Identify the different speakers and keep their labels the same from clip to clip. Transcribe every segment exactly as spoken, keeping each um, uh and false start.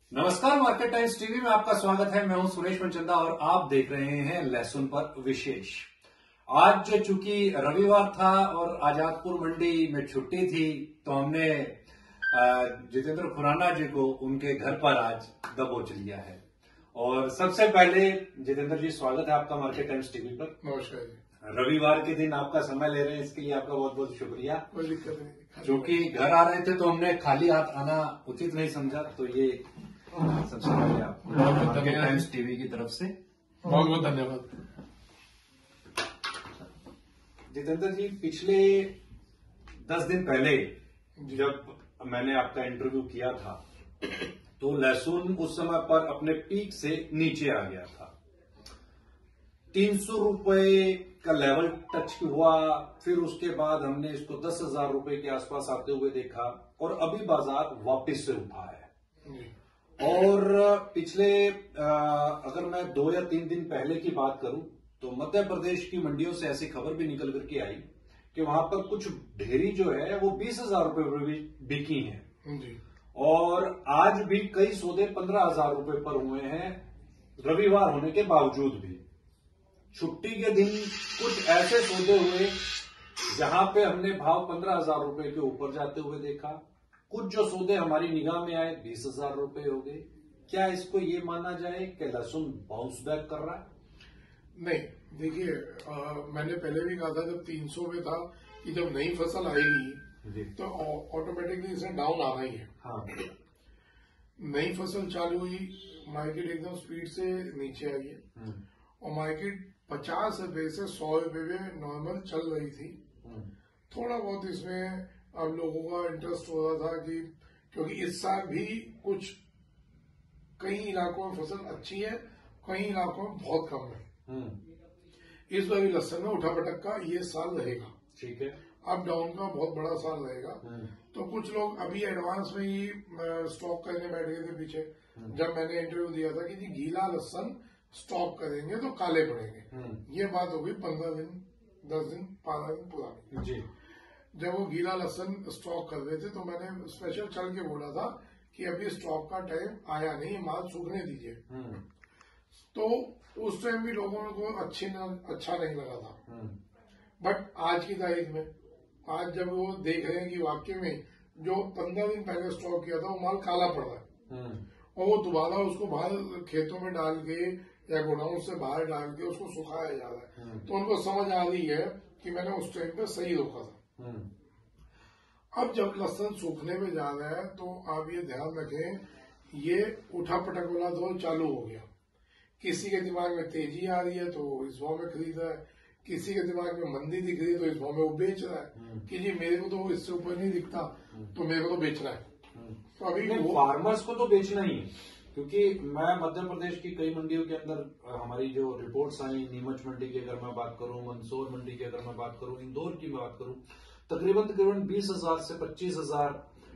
Speaker 1: नमस्कार, market times TV में आपका स्वागत है। मैं हूं सुरेश मनचंदा और आप देख रहे हैं लहसुन पर विशेष। आज चूंकि रविवार था और आजादपुर मंडी में छुट्टी थी, तो हमने जितेंद्र खुराना जी को उनके घर पर आज दबोच लिया है। और सबसे पहले जितेंद्र जी, स्वागत है आपका मार्केट टाइम्स टीवी पर।
Speaker 2: नमस्कार जी।
Speaker 1: रविवार के दिन आपका समय ले रहे हैं, इसके लिए आपका बहुत बहुत शुक्रिया।
Speaker 2: कोई दिक्कत नहीं।
Speaker 1: क्योंकि घर आ रहे थे तो हमने खाली हाथ आना उचित नहीं समझा, तो ये सबसे पहले आप मार्केट टाइम्स टीवी की तरफ से
Speaker 2: बहुत बहुत धन्यवाद।
Speaker 1: जितेंद्र जी, पिछले दस दिन पहले जब मैंने आपका इंटरव्यू किया था तो लहसुन उस समय पर अपने पीक से नीचे आ गया था। तीन सौ रुपए का लेवल टच हुआ, फिर उसके बाद हमने इसको दस हजार रुपए के आसपास आते हुए देखा और अभी बाजार वापस से उठा है। और पिछले अगर मैं दो या तीन दिन पहले की बात करूं तो मध्य प्रदेश की मंडियों से ऐसी खबर भी निकल करके आई कि वहां पर कुछ ढेरी जो है वो बीस हजार रुपए पर भी बिकी है। और आज भी कई सौदे पंद्रह हजार रुपए पर हुए हैं, रविवार होने के बावजूद भी। छुट्टी के दिन कुछ ऐसे सौदे हुए जहां पे हमने भाव पंद्रह हजार रुपए के ऊपर जाते हुए देखा। कुछ जो सौदे हमारी निगाह में आए बीस हजार रुपए हो गए। क्या इसको ये माना जाए कि लहसुन बाउंस बैक कर रहा है?
Speaker 2: नहीं, देखिए, मैंने पहले भी कहा था जब तीन सौ में था कि जब नई फसल आएगी तो ऑटोमेटिकली इसे डाउन आना ही है।
Speaker 1: हाँ।
Speaker 2: नई फसल चालू हुई, मार्केट एकदम स्पीड से नीचे आई है और मार्केट पचास रुपए से सौ रुपए में नॉर्मल चल रही थी। थोड़ा बहुत इसमें अब लोगों का इंटरेस्ट हो रहा था कि क्योंकि इस साल भी कुछ कई इलाकों में फसल अच्छी है, कई इलाकों में बहुत कम है। इस बार भी लहसुन में उठा पटक का ये साल रहेगा।
Speaker 1: ठीक है।
Speaker 2: अप डाउन का बहुत बड़ा साल रहेगा। तो कुछ लोग अभी एडवांस में ही स्टॉक करने बैठ गए थे पीछे। जब मैंने इंटरव्यू दिया था कि जी गीला लहसुन स्टॉक करेंगे तो काले पड़ेंगे, ये बात हो गई पंद्रह दिन दस दिन बारह दिन पुरानी जी। जब वो गीला लहसुन स्टॉक कर रहे थे तो मैंने स्पेशल चल के बोला था कि अभी स्टॉक का टाइम आया नहीं, माल सूखने दीजिए। तो उस टाइम भी लोगों को अच्छी न, अच्छा नहीं लगा था। बट आज की तारीख में आज जब वो देख रहे हैं कि वाकई में जो पंद्रह दिन पहले स्टॉक किया था वो माल काला पड़ रहा है और वो दोबारा उसको बाहर खेतों में डाल के या गोडाउन से बाहर डाल के उसको सुखाया जा रहा है, तो उनको समझ आ रही है कि मैंने उस टाइम पे सही रोका था। अब जब लहसुन सूखने में जा रहा है तो आप ये ध्यान रखें, ये उठा पटक वाला दौर चालू हो गया। किसी के दिमाग में तेजी आ रही है तो इस भाव में खरीद रहा है, किसी के दिमाग में मंदी दिख रही है तो इस भाव में वो बेच रहा है कि जी मेरे को तो इससे ऊपर नहीं दिखता तो मेरे को तो बेचना है।
Speaker 1: तो अभी फार्मर्स को तो बेचना ही है, क्योंकि मैं मध्य प्रदेश की कई मंडियों के अंदर हमारी जो रिपोर्ट्स आई, नीमच मंडी की अगर मैं बात करूं, मंदसौर मंडी की अगर मैं बात करूं, इंदौर की मैं बात करूं, तकरीबन तकरीबन बीस हजार से पच्चीस हजार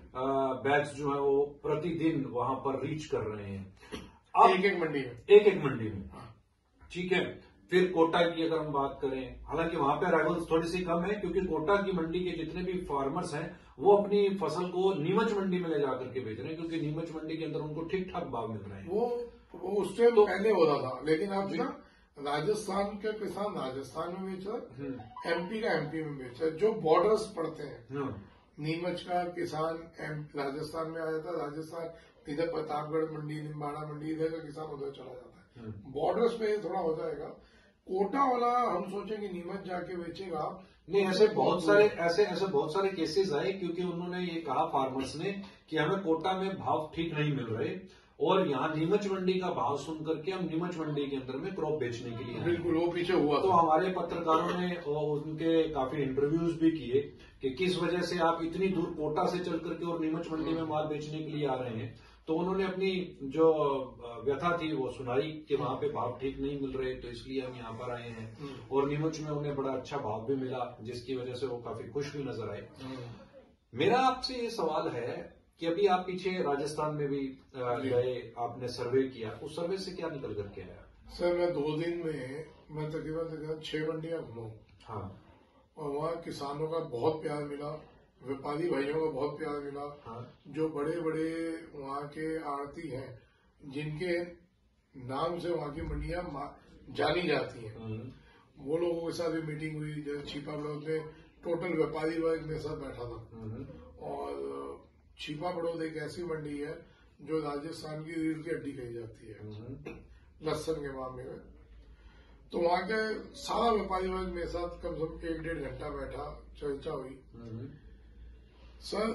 Speaker 1: बैग्स जो है वो प्रतिदिन वहां पर रीच कर रहे हैं। अब
Speaker 2: एक एक मंडी में
Speaker 1: एक एक मंडी में ठीक है। फिर कोटा की अगर हम बात करें, हालांकि वहां पे अराइवल्स थोड़ी सी कम है क्योंकि कोटा की मंडी के जितने भी फार्मर्स हैं वो अपनी फसल को नीमच मंडी में ले जाकर के बेच रहे हैं, क्योंकि नीमच मंडी के अंदर उनको ठीक ठाक भाव मिल रहे हैं।
Speaker 2: वो, वो उस टाइम तो पहले हो रहा था, लेकिन अब ना राजस्थान के किसान राजस्थान में बेच रहा, एमपी का एमपी में बेच रहा, जो बॉर्डर्स पड़ते हैं। नीमच का किसान राजस्थान में आ जाता है, राजस्थान इधर प्रतापगढ़ मंडी, निम्बाड़ा मंडी, इधर का किसान उधर चला जाता है। बॉर्डर्स पे थोड़ा हो जाएगा। कोटा वाला हम सोचेंगे नीमच जाके बेचेगा,
Speaker 1: नहीं, ऐसे बहुत सारे ऐसे ऐसे बहुत सारे केसेस आए क्योंकि उन्होंने ये कहा फार्मर्स ने कि हमें कोटा में भाव ठीक नहीं मिल रहे और यहाँ नीमच मंडी का भाव सुन करके हम नीमच मंडी के अंदर में क्रॉप बेचने के लिए।
Speaker 2: बिल्कुल, वो पीछे हुआ।
Speaker 1: तो हमारे पत्रकारों ने उनके काफी इंटरव्यूज भी किए कि किस वजह से आप इतनी दूर कोटा से चल करके और नीमच मंडी में माल बेचने के लिए आ रहे हैं। तो उन्होंने अपनी जो व्यथा थी वो सुनाई कि वहां पे भाव ठीक नहीं मिल रहे, तो इसलिए हम यहाँ पर आए हैं। और नीमच में उन्हें बड़ा अच्छा भाव भी मिला, जिसकी वजह से वो काफी खुश भी नजर आए। मेरा आपसे ये सवाल है कि अभी आप पीछे राजस्थान में भी गए, आपने सर्वे किया, उस सर्वे से क्या निकल करके आया?
Speaker 2: सर, मैं दो दिन में मैं तकरीबन तकरीबन छह मंडियां घूमा।
Speaker 1: हाँ।
Speaker 2: और वहाँ किसानों का बहुत प्यार मिला, व्यापारी भाइयों का बहुत प्यार मिला।
Speaker 1: हाँ।
Speaker 2: जो बड़े बड़े वहाँ के आड़ती हैं जिनके नाम से वहाँ की मंडियां जानी जाती हैं, वो लोगों के साथ भी मीटिंग हुई। जैसे छिपा बड़ौद में टोटल व्यापारी वर्ग मेरे साथ बैठा था। और छिपा बड़ौद एक ऐसी मंडी है जो राजस्थान की रीढ़ की हड्डी कही जाती है लहसुन के मामले में। तो वहाँ के सारा व्यापारी वर्ग मेरे साथ कम से कम एक डेढ़ घंटा बैठा, चर्चा हुई। सर,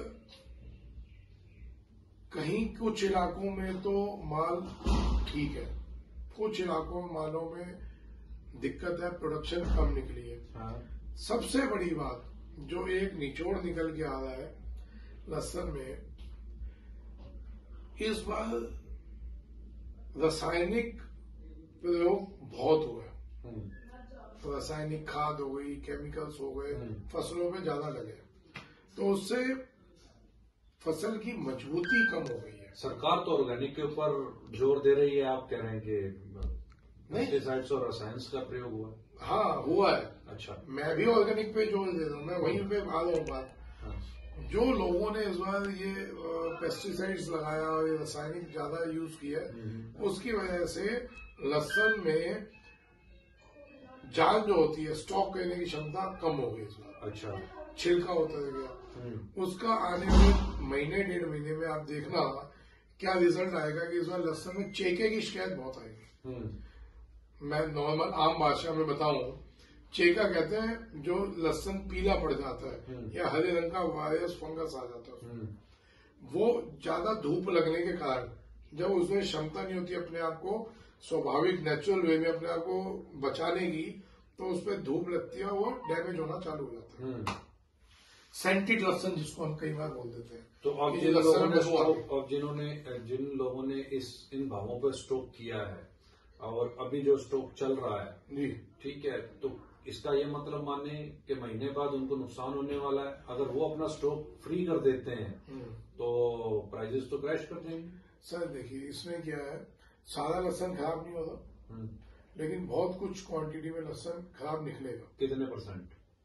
Speaker 2: कहीं कुछ इलाकों में तो माल ठीक है, कुछ इलाकों में मालों में दिक्कत है, प्रोडक्शन कम निकली है। हाँ। सबसे बड़ी बात जो एक निचोड़ निकल के आ रहा है लहसुन में, इस बार रासायनिक प्रयोग बहुत हुआ है। रासायनिक खाद हो गई, केमिकल्स हो गए, फसलों पे ज्यादा लगे, तो उससे फसल की मजबूती कम हो गई है।
Speaker 1: सरकार तो ऑर्गेनिक के ऊपर जोर दे रही है, आप कह रहे हैं कि पेस्टिसाइड्स और रसायन का प्रयोग हुआ?
Speaker 2: हाँ, हुआ है।
Speaker 1: अच्छा,
Speaker 2: मैं भी ऑर्गेनिक पे जोर दे रहा हूँ, मैं वहीं पे आ रहा हूँ बात। जो लोगों ने इस बार ये पेस्टिसाइड्स लगाया और ये रासायनिक ज्यादा यूज किया, उसकी वजह से लहसुन में जान जो होती है, स्टॉक करने की क्षमता कम हो गई इस बार। अच्छा, छिलका होता है गया, उसका आने वाले महीने डेढ़ महीने में आप देखना क्या रिजल्ट आएगा कि इस बार लहसुन में चेके की शिकायत बहुत आएगी। मैं नॉर्मल आम भाषा में बताऊं, चेका कहते हैं जो लहसुन पीला पड़ जाता है या हरे रंग का वायरस फंगस आ जाता है, वो ज्यादा धूप लगने के कारण जब उसमें क्षमता नहीं होती अपने आप को स्वाभाविक नेचुरल वे में अपने आप को बचाने की, तो उस पर धूप लगती है, वो डैमेज होना चालू हो जाता है। सेंटेड लहसुन जिसको हम कई बार बोल देते हैं।
Speaker 1: तो अब जिन लोगों ने स्टॉक अब जिन्होंने जिन लोगों ने इस इन भावों पर स्टॉक किया है और अभी जो स्टॉक चल रहा है, जी ठीक है, तो इसका ये मतलब माने कि महीने बाद उनको नुकसान होने वाला है। अगर वो अपना स्टॉक फ्री कर देते हैं तो प्राइजेस तो क्रैश कर जाएंगे।
Speaker 2: सर देखिए, इसमें क्या है, सारा लहसुन खराब नहीं होता, लेकिन बहुत कुछ क्वांटिटी में लहसुन खराब निकलेगा।
Speaker 1: कितने परसेंट?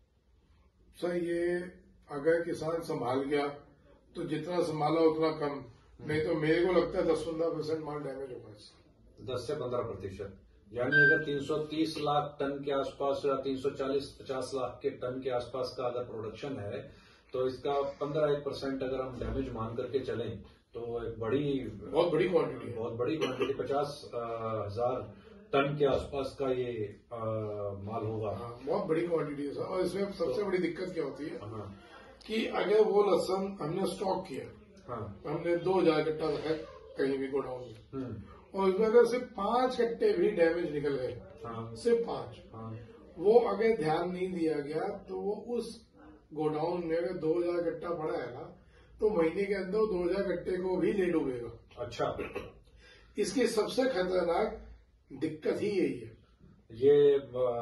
Speaker 2: सर ये अगर किसान संभाल गया तो जितना संभाला उतना कम, नहीं तो मेरे को लगता है दस पंद्रह परसेंट माल डैमेज होगा।
Speaker 1: दस से पंद्रह प्रतिशत, यानी अगर तीन सौ तीस लाख टन के आसपास या तीन सौ चालीस पचास लाख के टन के आसपास का अगर प्रोडक्शन है, तो इसका पंद्रह एक परसेंट अगर हम डैमेज मान करके चलें तो एक बड़ी
Speaker 2: बहुत बड़ी क्वांटिटी
Speaker 1: बहुत बड़ी क्वांटिटी पचास हजार टन के आसपास का ये आ, माल होगा।
Speaker 2: हाँ, बहुत बड़ी क्वांटिटी है सर। और इसमें सबसे तो, बड़ी दिक्कत क्या होती है, हाँ, कि अगर वो लहसुन हमने स्टॉक किया, हाँ, हमने दो हजार कट्टा रखा कहीं भी गोडाउन में, और उसमें अगर सिर्फ पांच कट्टे भी डैमेज निकल गए, हाँ, सिर्फ पांच, हाँ, वो अगर ध्यान नहीं दिया गया तो वो उस गोडाउन में अगर दो हजार कट्टा पड़ा है ना, तो महीने के अंदर दो हजार कट्टे को भी ले डूबेगा। अच्छा, इसकी सबसे खतरनाक दिक्कत ही यही है।
Speaker 1: ये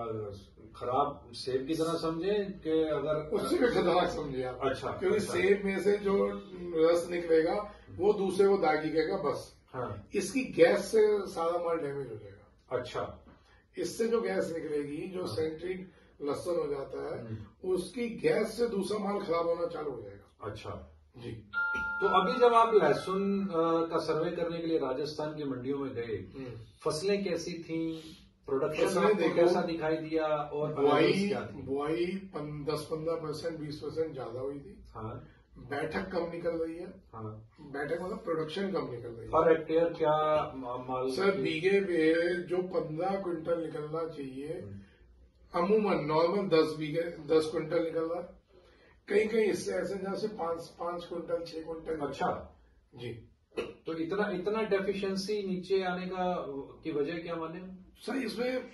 Speaker 1: खराब सेब की तरह समझे कि अगर
Speaker 2: उससे भी खतरनाक समझे आप। अच्छा, क्योंकि
Speaker 1: अच्छा।
Speaker 2: सेब में से जो रस निकलेगा वो दूसरे को दागेगा बस। हाँ। इसकी गैस से सारा माल डैमेज हो जाएगा। अच्छा, इससे जो गैस निकलेगी, जो हाँ। सेंट्रीड लहसुन हो जाता है, उसकी गैस से दूसरा माल खराब होना चालू हो जाएगा। अच्छा जी।
Speaker 1: तो अभी जब आप लहसुन का सर्वे करने के लिए राजस्थान की मंडियों में गए, फसलें कैसी थी, प्रोडक्शन आपको कैसा दिखाई दिया, और
Speaker 2: बुआई बुआई दस पंद्रह परसेंट बीस परसेंट ज्यादा हुई थी। हाँ। बैठक कम निकल रही है। हाँ। बैठक मतलब प्रोडक्शन कम निकल रही है।
Speaker 1: हर हेक्टेयर क्या माल?
Speaker 2: सर बीघे पे जो पंद्रह क्विंटल निकलना चाहिए, अमूमन नॉर्मल दस बीघे दस क्विंटल निकल रहा है। कहीं कहीं इससे ऐसे जहाँ से पांच पांच क्विंटल छह क्विंटल।
Speaker 1: अच्छा
Speaker 2: जी।
Speaker 1: तो इतना इतना डेफिशिएंसी नीचे आने का की वजह क्या माने?
Speaker 2: सर इसमें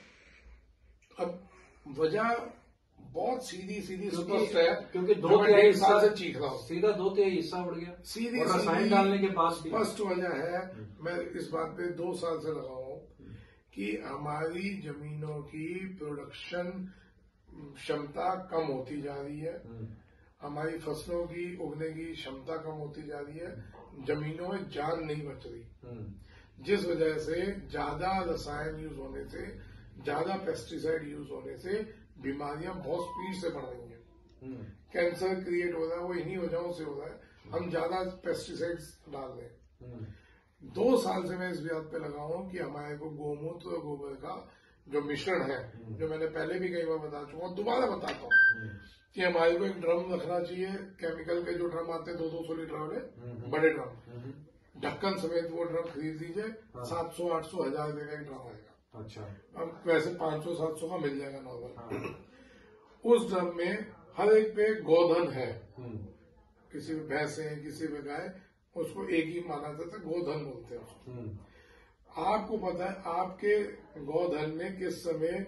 Speaker 2: अब वजह बहुत सीधी सीधी स्पष्ट है,
Speaker 1: क्योंकि दो तिहाई हिस्सा
Speaker 2: से चीख रहा हूँ,
Speaker 1: सीधा दो तिहाई हिस्सा उड़ गया
Speaker 2: सीधी
Speaker 1: रसायन डालने के पास भी।
Speaker 2: स्पष्ट वजह है, मैं इस बात पे दो साल से लगा हूँ कि हमारी जमीनों की प्रोडक्शन क्षमता कम होती जा रही है, हमारी फसलों की उगने की क्षमता कम होती जा रही है, जमीनों में जान नहीं बच रही, जिस वजह से ज्यादा रसायन यूज होने से, ज्यादा पेस्टिसाइड यूज होने से बीमारियां बहुत स्पीड से बढ़ रही हैं। कैंसर क्रिएट हो रहा है वो इन्हीं वजहों से हो रहा है, हम ज्यादा पेस्टिसाइड्स डाल रहे हैं। दो साल से मैं इस बात पे लगा हूं कि हमारे को गोमूत्र और गोबर का जो मिश्रण है, जो मैंने पहले भी कई बार बता चुका हूं, दोबारा बताता हूं कि हमारे को एक ड्रम रखना चाहिए, केमिकल के जो ड्रम आते हैं दो दो सौ लीटर वाले बड़े ड्रम, ढक्कन समेत वो ड्रम खरीद लीजिए, सात सौ आठ सौ हजार रुपए का एक ड्रम आएगा। अच्छा, अब वैसे पांच सौ सात सौ का मिल जाएगा नॉर्मल। उस ड्रम में हर एक पे गोधन है, किसी में भैंस है किसी में गाय, उसको एक ही माना जाता है, गोधन बोलते हैं उसको। आपको पता है आपके गोधन में किस समय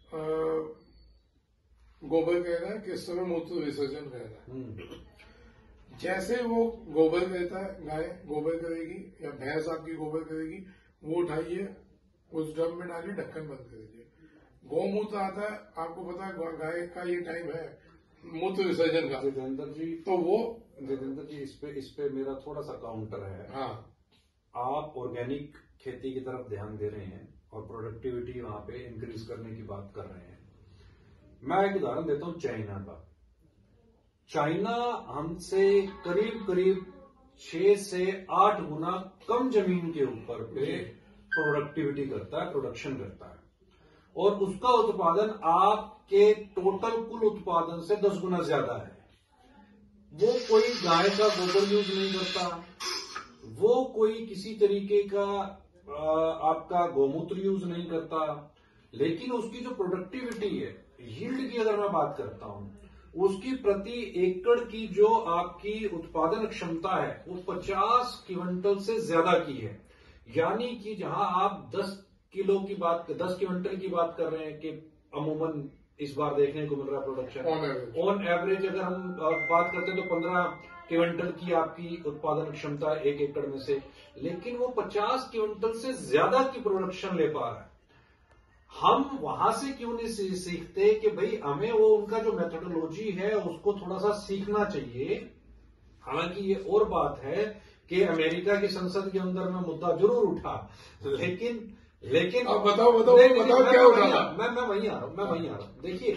Speaker 2: गोबर कह रहा है, किस समय मूत्र विसर्जन कह रहा है। जैसे वो गोबर कहता है, गाय गोबर करेगी या भैंस आपकी गोबर करेगी, वो उठाइए उस ड्रम में डालिए, ढक्कन बंद कर दीजिए। गौमूत्र आता है, आपको पता है गाय का ये टाइम है मूत्र विसर्जन का।
Speaker 1: जितेंद्र जी,
Speaker 2: तो वो
Speaker 1: जितेंद्र जी इस पे इस पे मेरा थोड़ा सा काउंटर है।
Speaker 2: हाँ,
Speaker 1: आप ऑर्गेनिक खेती की तरफ ध्यान दे रहे हैं और प्रोडक्टिविटी वहां पे इंक्रीज करने की बात कर रहे हैं। मैं एक उदाहरण देता हूं चाइना का। चाइना हमसे करीब करीब छह से आठ गुना कम जमीन के ऊपर पे प्रोडक्टिविटी करता है, प्रोडक्शन करता है, और उसका उत्पादन आपके टोटल कुल उत्पादन से दस गुना ज्यादा है। वो कोई गाय का गोबर यूज नहीं करता, वो कोई किसी तरीके का आपका गौमूत्र यूज नहीं करता, लेकिन उसकी जो प्रोडक्टिविटी है, यील्ड की अगर मैं बात करता हूं, उसकी प्रति एकड़ की जो आपकी उत्पादन क्षमता है वो पचास क्विंटल से ज्यादा की है। यानी कि जहां आप दस किलो की बात दस क्विंटल की बात कर रहे हैं कि अमूमन इस बार देखने को मिल रहा है प्रोडक्शन ऑन एवरेज, अगर हम बात करते हैं तो पंद्रह क्विंटल की आपकी उत्पादन क्षमता एक एकड़ में से, लेकिन वो पचास क्विंटल से ज्यादा की प्रोडक्शन ले पा रहा है। हम वहां से क्यों नहीं सीखते कि भाई हमें वो उनका जो मेथोडोलॉजी है उसको थोड़ा सा सीखना चाहिए। हालांकि ये और बात है कि अमेरिका की संसद के अंदर में मुद्दा जरूर उठा, लेकिन लेकिन
Speaker 2: अब बताओ बताओ नहीं, नहीं, बताओ क्या उठा?
Speaker 1: मैं मैं वहीं आ रहा हूं मैं वहीं आ रहा हूं देखिए,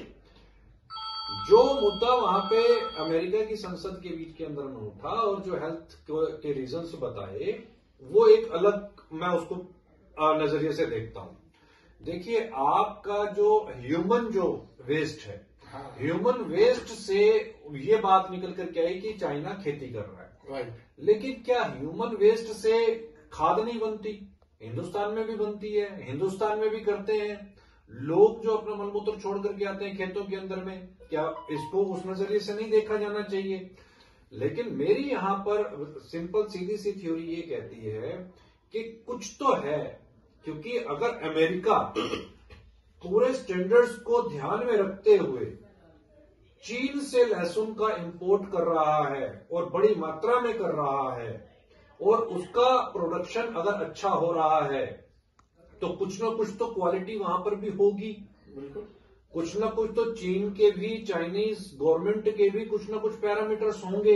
Speaker 1: जो मुद्दा वहां पे अमेरिका की संसद के बीच के अंदर में उठा और जो हेल्थ के रीजंस बताए, वो एक अलग मैं उसको नजरिए से देखता हूं। देखिए, आपका जो ह्यूमन जो वेस्ट है, हाँ। ह्यूमन वेस्ट से ये बात निकल कर क्या है कि चाइना खेती कर रहा है,
Speaker 2: राइट।
Speaker 1: लेकिन क्या ह्यूमन वेस्ट से खाद नहीं बनती? हिंदुस्तान में भी बनती है, हिंदुस्तान में भी करते हैं लोग जो अपना मलमूत्र छोड़ करके आते हैं खेतों के अंदर में। क्या इसको उस नजरिए से नहीं देखा जाना चाहिए? लेकिन मेरी यहां पर सिंपल सीधी सी थ्योरी ये कहती है कि कुछ तो है, क्योंकि अगर अमेरिका पूरे स्टैंडर्ड्स को ध्यान में रखते हुए चीन से लहसुन का इंपोर्ट कर रहा है और बड़ी मात्रा में कर रहा है, और उसका प्रोडक्शन अगर अच्छा हो रहा है, तो कुछ ना कुछ तो क्वालिटी वहां पर भी होगी।
Speaker 2: बिल्कुल,
Speaker 1: कुछ ना कुछ तो चीन के भी, चाइनीज गवर्नमेंट के भी कुछ ना कुछ पैरामीटर्स होंगे।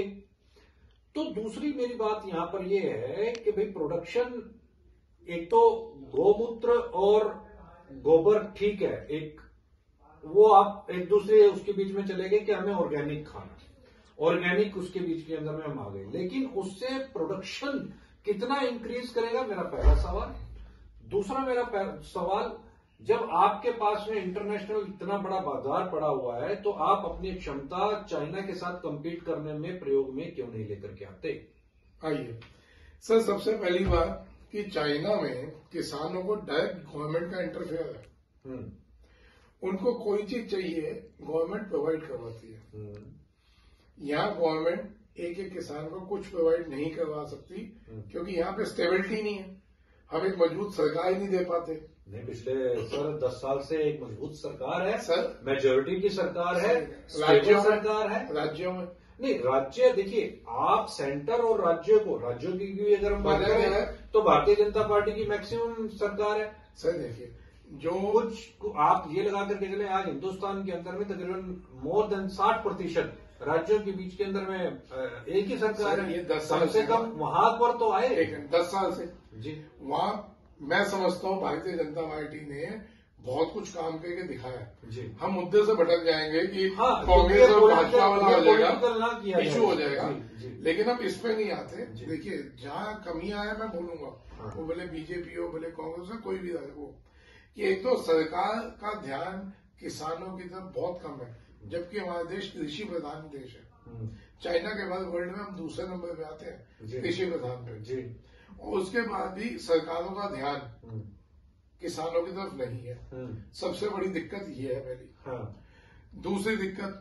Speaker 1: तो दूसरी मेरी बात यहां पर यह है कि भाई प्रोडक्शन, एक तो गौमूत्र और गोबर ठीक है, एक वो आप एक दूसरे उसके बीच में चले गए कि हमें ऑर्गेनिक खाना, ऑर्गेनिक उसके बीच के अंदर में हम आ गए, लेकिन उससे प्रोडक्शन कितना इंक्रीज करेगा, मेरा पहला सवाल। दूसरा मेरा सवाल, जब आपके पास में इंटरनेशनल इतना बड़ा बाजार पड़ा हुआ है, तो आप अपनी क्षमता चाइना के साथ कंपीट करने में प्रयोग में क्यों नहीं लेकर के आते?
Speaker 2: आइए सर, सबसे पहली बात कि चाइना में किसानों को डायरेक्ट गवर्नमेंट का इंटरफेयर है। उनको कोई चीज चाहिए गवर्नमेंट प्रोवाइड करवाती है। यहाँ गवर्नमेंट एक एक किसान को कुछ प्रोवाइड नहीं करवा सकती, क्योंकि यहाँ पे स्टेबिलिटी नहीं है। हम एक मजबूत सरकार ही नहीं दे पाते।
Speaker 1: नहीं, पिछले सर दस साल से एक मजबूत सरकार है
Speaker 2: सर,
Speaker 1: मेजोरिटी की सरकार है,
Speaker 2: राज्यों
Speaker 1: सरकार है,
Speaker 2: राज्यों में
Speaker 1: नहीं। राज्य देखिए, आप सेंटर और राज्यों को, राज्यों की भी अगर हम बात करें तो भारतीय जनता पार्टी की मैक्सिमम सरकार है।
Speaker 2: सर देखिए, जो
Speaker 1: कुछ आप ये लगा करके चले, आज हिंदुस्तान के अंदर में तकरीबन मोर देन साठ प्रतिशत राज्यों के बीच के अंदर में एक ही सरकार है।
Speaker 2: ये दस
Speaker 1: कम से कम वहां पर तो आए
Speaker 2: एक दस साल से
Speaker 1: जी।
Speaker 2: वहां मैं समझता हूँ भारतीय जनता पार्टी ने बहुत कुछ काम करके दिखाया है।
Speaker 1: जी।
Speaker 2: हम मुद्दे से भटक जाएंगे कि
Speaker 1: हाँ,
Speaker 2: कांग्रेस और
Speaker 1: political-
Speaker 2: भाजपा वाला
Speaker 1: ये
Speaker 2: हो जाएगा,
Speaker 1: political ना किया
Speaker 2: इशू
Speaker 1: जाए।
Speaker 2: हो जाएगा।
Speaker 1: जी, जी।
Speaker 2: लेकिन हम इस पे नहीं आते।
Speaker 1: जी।
Speaker 2: देखिए, जहां कमियां है मैं बोलूंगा,
Speaker 1: हाँ।
Speaker 2: वो भले बीजेपी हो, भले कांग्रेस हो, कोई भी हो, कि एक तो सरकार का ध्यान किसानों की तरफ बहुत कम है, जबकि हमारा देश कृषि प्रधान देश है। चाइना के बाद वर्ल्ड में हम दूसरे नंबर पे आते हैं कृषि प्रधान पे।
Speaker 1: जी।
Speaker 2: और उसके बाद भी सरकारों का ध्यान किसानों की तरफ नहीं है। सबसे बड़ी दिक्कत ये है पहली।
Speaker 1: हाँ।
Speaker 2: दूसरी दिक्कत,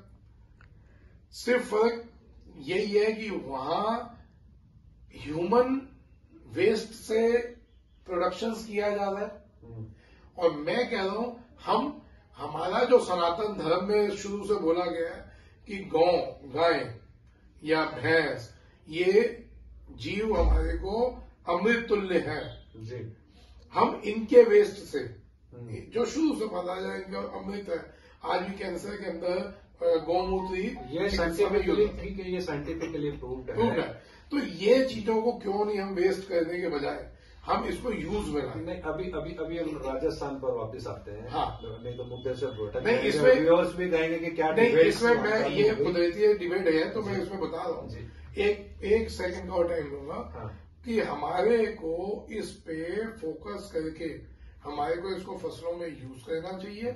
Speaker 2: सिर्फ फर्क यही है कि वहां ह्यूमन वेस्ट से प्रोडक्शन किया जाता है, और मैं कह रहा हूं हम हमारा जो सनातन धर्म में शुरू से बोला गया है कि गौ, गाय या भैंस, ये जीव हमारे को अमृत तुल्य है।
Speaker 1: जी।
Speaker 2: हम इनके वेस्ट से, जो शुरू से पता जाए इनका अमृत है, आज भी कैंसर के अंदर गौमूत्र ही
Speaker 1: ये साइंटिफिकली ठीक है, ये साइंटिफिकली प्रूव्ड है।
Speaker 2: तो ये चीजों को क्यों नहीं हम वेस्ट करने के बजाय हम इसको यूज में लाएं।
Speaker 1: नहीं, अभी अभी अभी हम राजस्थान पर वापस आते हैं।
Speaker 2: हाँ।
Speaker 1: नहीं तो मुद्दे से
Speaker 2: नहीं, इसमें
Speaker 1: व्यूअर्स भी कहेंगे कि क्या
Speaker 2: नहीं,
Speaker 1: डिबेट
Speaker 2: इसमें मैं ये कुदरती डिबेट है, तो मैं
Speaker 1: जी।
Speaker 2: इसमें बता रहा हूँ।
Speaker 1: जी।
Speaker 2: एक एक सेकंड का और टाइम लूंगा।
Speaker 1: हाँ।
Speaker 2: कि हमारे को इस पे फोकस करके हमारे को इसको फसलों में यूज करना चाहिए।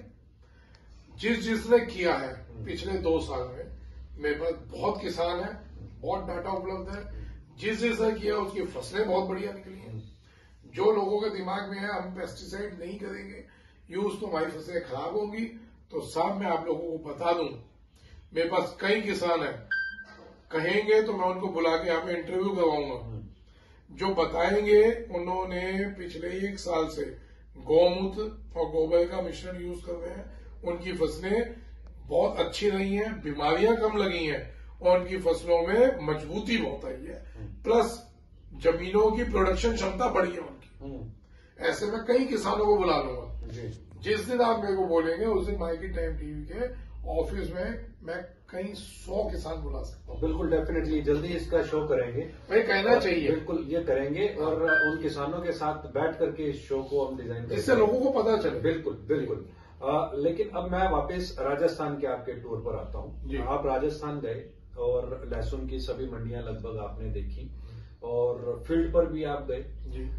Speaker 2: जिस जिसने किया है पिछले दो साल में, मेरे पास बहुत किसान है, बहुत डाटा उपलब्ध है, जिस जिसने किया उसकी फसलें बहुत बढ़िया निकली हैं। जो लोगों के दिमाग में है हम पेस्टिसाइड नहीं करेंगे यूज तो हमारी फसलें खराब होंगी, तो साहब मैं आप लोगों को बता दूं, मेरे पास कई किसान हैं, कहेंगे तो मैं उनको बुला के यहाँ पे इंटरव्यू करवाऊंगा, जो बताएंगे उन्होंने पिछले एक साल से गौमूत्र और गोबर का मिश्रण यूज कर रहे हैं, उनकी फसलें बहुत अच्छी रही हैं, बीमारियां कम लगी हैं, और उनकी फसलों में मजबूती बहुत आई है, प्लस जमीनों की प्रोडक्शन क्षमता बढ़ी है उनकी। ऐसे में कई किसानों को बुला लूंगा। जिस दिन आप मेरे को बोलेंगे उस दिन मार्केट टाइम टीवी के ऑफिस में मैं कई सौ किसान बुला सकता हूँ।
Speaker 1: बिल्कुल, डेफिनेटली जल्दी इसका शो करेंगे।
Speaker 2: भाई कहना चाहिए,
Speaker 1: बिल्कुल ये करेंगे, और उन किसानों के साथ बैठ करके इस शो को हम डिजाइन करेंगे,
Speaker 2: इससे लोगों को पता चले।
Speaker 1: बिल्कुल बिल्कुल। आ, लेकिन अब मैं वापस राजस्थान के आपके टूर पर आता हूँ। आप राजस्थान गए और लहसुन की सभी मंडियां लगभग आपने देखी, और फील्ड पर भी आप गए।
Speaker 2: जी।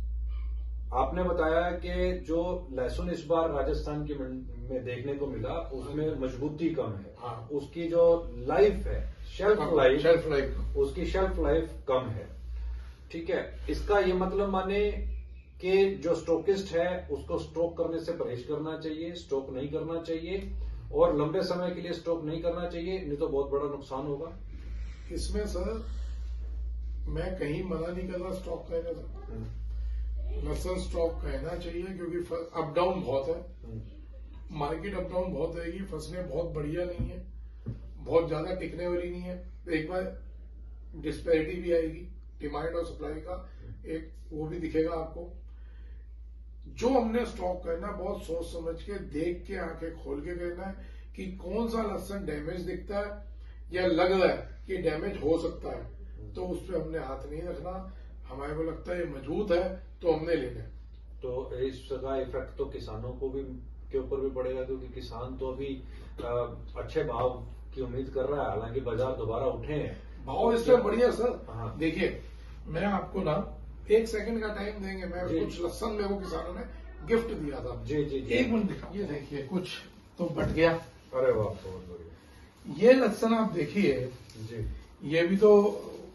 Speaker 1: आपने बताया कि जो लहसुन इस बार राजस्थान की में देखने को मिला उसमें मजबूती कम है।
Speaker 2: हाँ।
Speaker 1: उसकी जो लाइफ है, शेल्फ लाइफ
Speaker 2: शेल्फ लाइफ
Speaker 1: उसकी शेल्फ लाइफ कम है। ठीक है, इसका ये मतलब माने कि जो स्टॉकिस्ट है उसको स्टॉक करने से परहेज करना चाहिए, स्टॉक नहीं करना चाहिए, और लंबे समय के लिए स्टॉक नहीं करना चाहिए, नहीं तो बहुत बड़ा नुकसान होगा।
Speaker 2: इसमें सर मैं कहीं मना नहीं कर रहा स्टॉक कहने से, लहसुन स्टॉक कहना चाहिए, क्योंकि अप डाउन बहुत है, मार्केट अप डाउन बहुत रहेगी, फसलें बहुत बढ़िया नहीं है, बहुत ज्यादा टिकने वाली नहीं है, एक बार डिस्पैरिटी भी आएगी डिमांड और सप्लाई का, एक वो भी दिखेगा आपको। जो हमने स्टॉक करना बहुत सोच समझ के, देख के, आंखें खोल के करना है कि कौन सा लहसुन डैमेज दिखता है या लग रहा है कि डैमेज हो सकता है, तो उस पर हमने हाथ नहीं रखना। हमारे को लगता है ये मजबूत है तो हमने लेना है।
Speaker 1: तो इसका इफेक्ट तो किसानों को भी के ऊपर भी पड़ेगा, क्योंकि किसान तो अभी आ, अच्छे भाव की उम्मीद कर रहा है, हालांकि बाजार दोबारा उठे हैं।
Speaker 2: भाव इस पर बढ़िया सर।
Speaker 1: हाँ।
Speaker 2: देखिए, मैं आपको ना एक सेकंड का टाइम देंगे, मैं कुछ लहसुन मेरे को किसानों ने गिफ्ट दिया था।
Speaker 1: जी जी जी।
Speaker 2: एक मिनट दिखाओ, ये देखिए कुछ तो बट गया।
Speaker 1: अरे वाह, बहुत बढ़िया।
Speaker 2: ये लहसुन आप देखिए
Speaker 1: जी,
Speaker 2: ये भी तो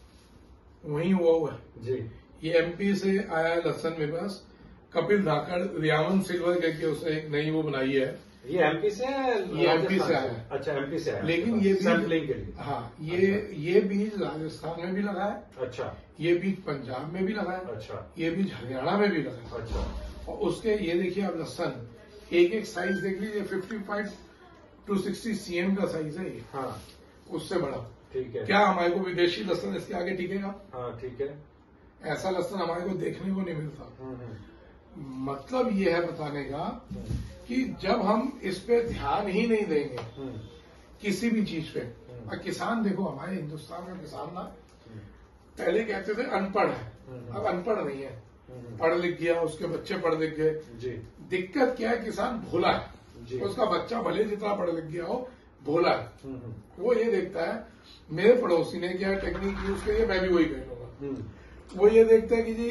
Speaker 2: वही हुआ हुआ है
Speaker 1: जी।
Speaker 2: ये एमपी से आया है लहसुन मेरे पास, कपिल धाकड़ रियावन सिल्वर करके उसने एक नई वो बनाई है।
Speaker 1: ये एमपी से
Speaker 2: ये एमपी से आया है।
Speaker 1: अच्छा, एमपी से आया,
Speaker 2: लेकिन ये
Speaker 1: सैम्पलिंग के
Speaker 2: बीज,
Speaker 1: लिए।
Speaker 2: हाँ, ये ये बीज राजस्थान में भी लगा है,
Speaker 1: अच्छा,
Speaker 2: ये बीज पंजाब में भी लगा है,
Speaker 1: अच्छा,
Speaker 2: ये बीज हरियाणा में भी लगा है।
Speaker 1: अच्छा।
Speaker 2: और उसके ये देखिए आप लहसुन एक एक साइज देख लीजिए, fifty five to sixty CM का साइज है ये।
Speaker 1: हाँ,
Speaker 2: उससे बड़ा।
Speaker 1: ठीक है।
Speaker 2: क्या हमारे को विदेशी लहसुन इसके आगे टिकेगा?
Speaker 1: हाँ, ठीक है।
Speaker 2: ऐसा लहसुन हमारे को देखने को नहीं मिलता।
Speaker 1: हम्म, हम्म,
Speaker 2: मतलब ये है बताने का कि जब हम इस पे ध्यान ही नहीं देंगे
Speaker 1: हम्म,
Speaker 2: किसी भी चीज पे, और किसान देखो हमारे हिंदुस्तान में किसान ना पहले कहते थे अनपढ़ है, अब अनपढ़ नहीं है, पढ़ लिख गया, उसके बच्चे पढ़ लिख गए
Speaker 1: जी।
Speaker 2: दिक्कत क्या है, किसान भोला है
Speaker 1: जी।
Speaker 2: उसका बच्चा भले जितना पढ़ लिख गया हो भोला है। वो ये देखता है मेरे पड़ोसी ने क्या टेक्निक यूज की है, मैं भी वही करूंगा। वो ये देखता है कि जी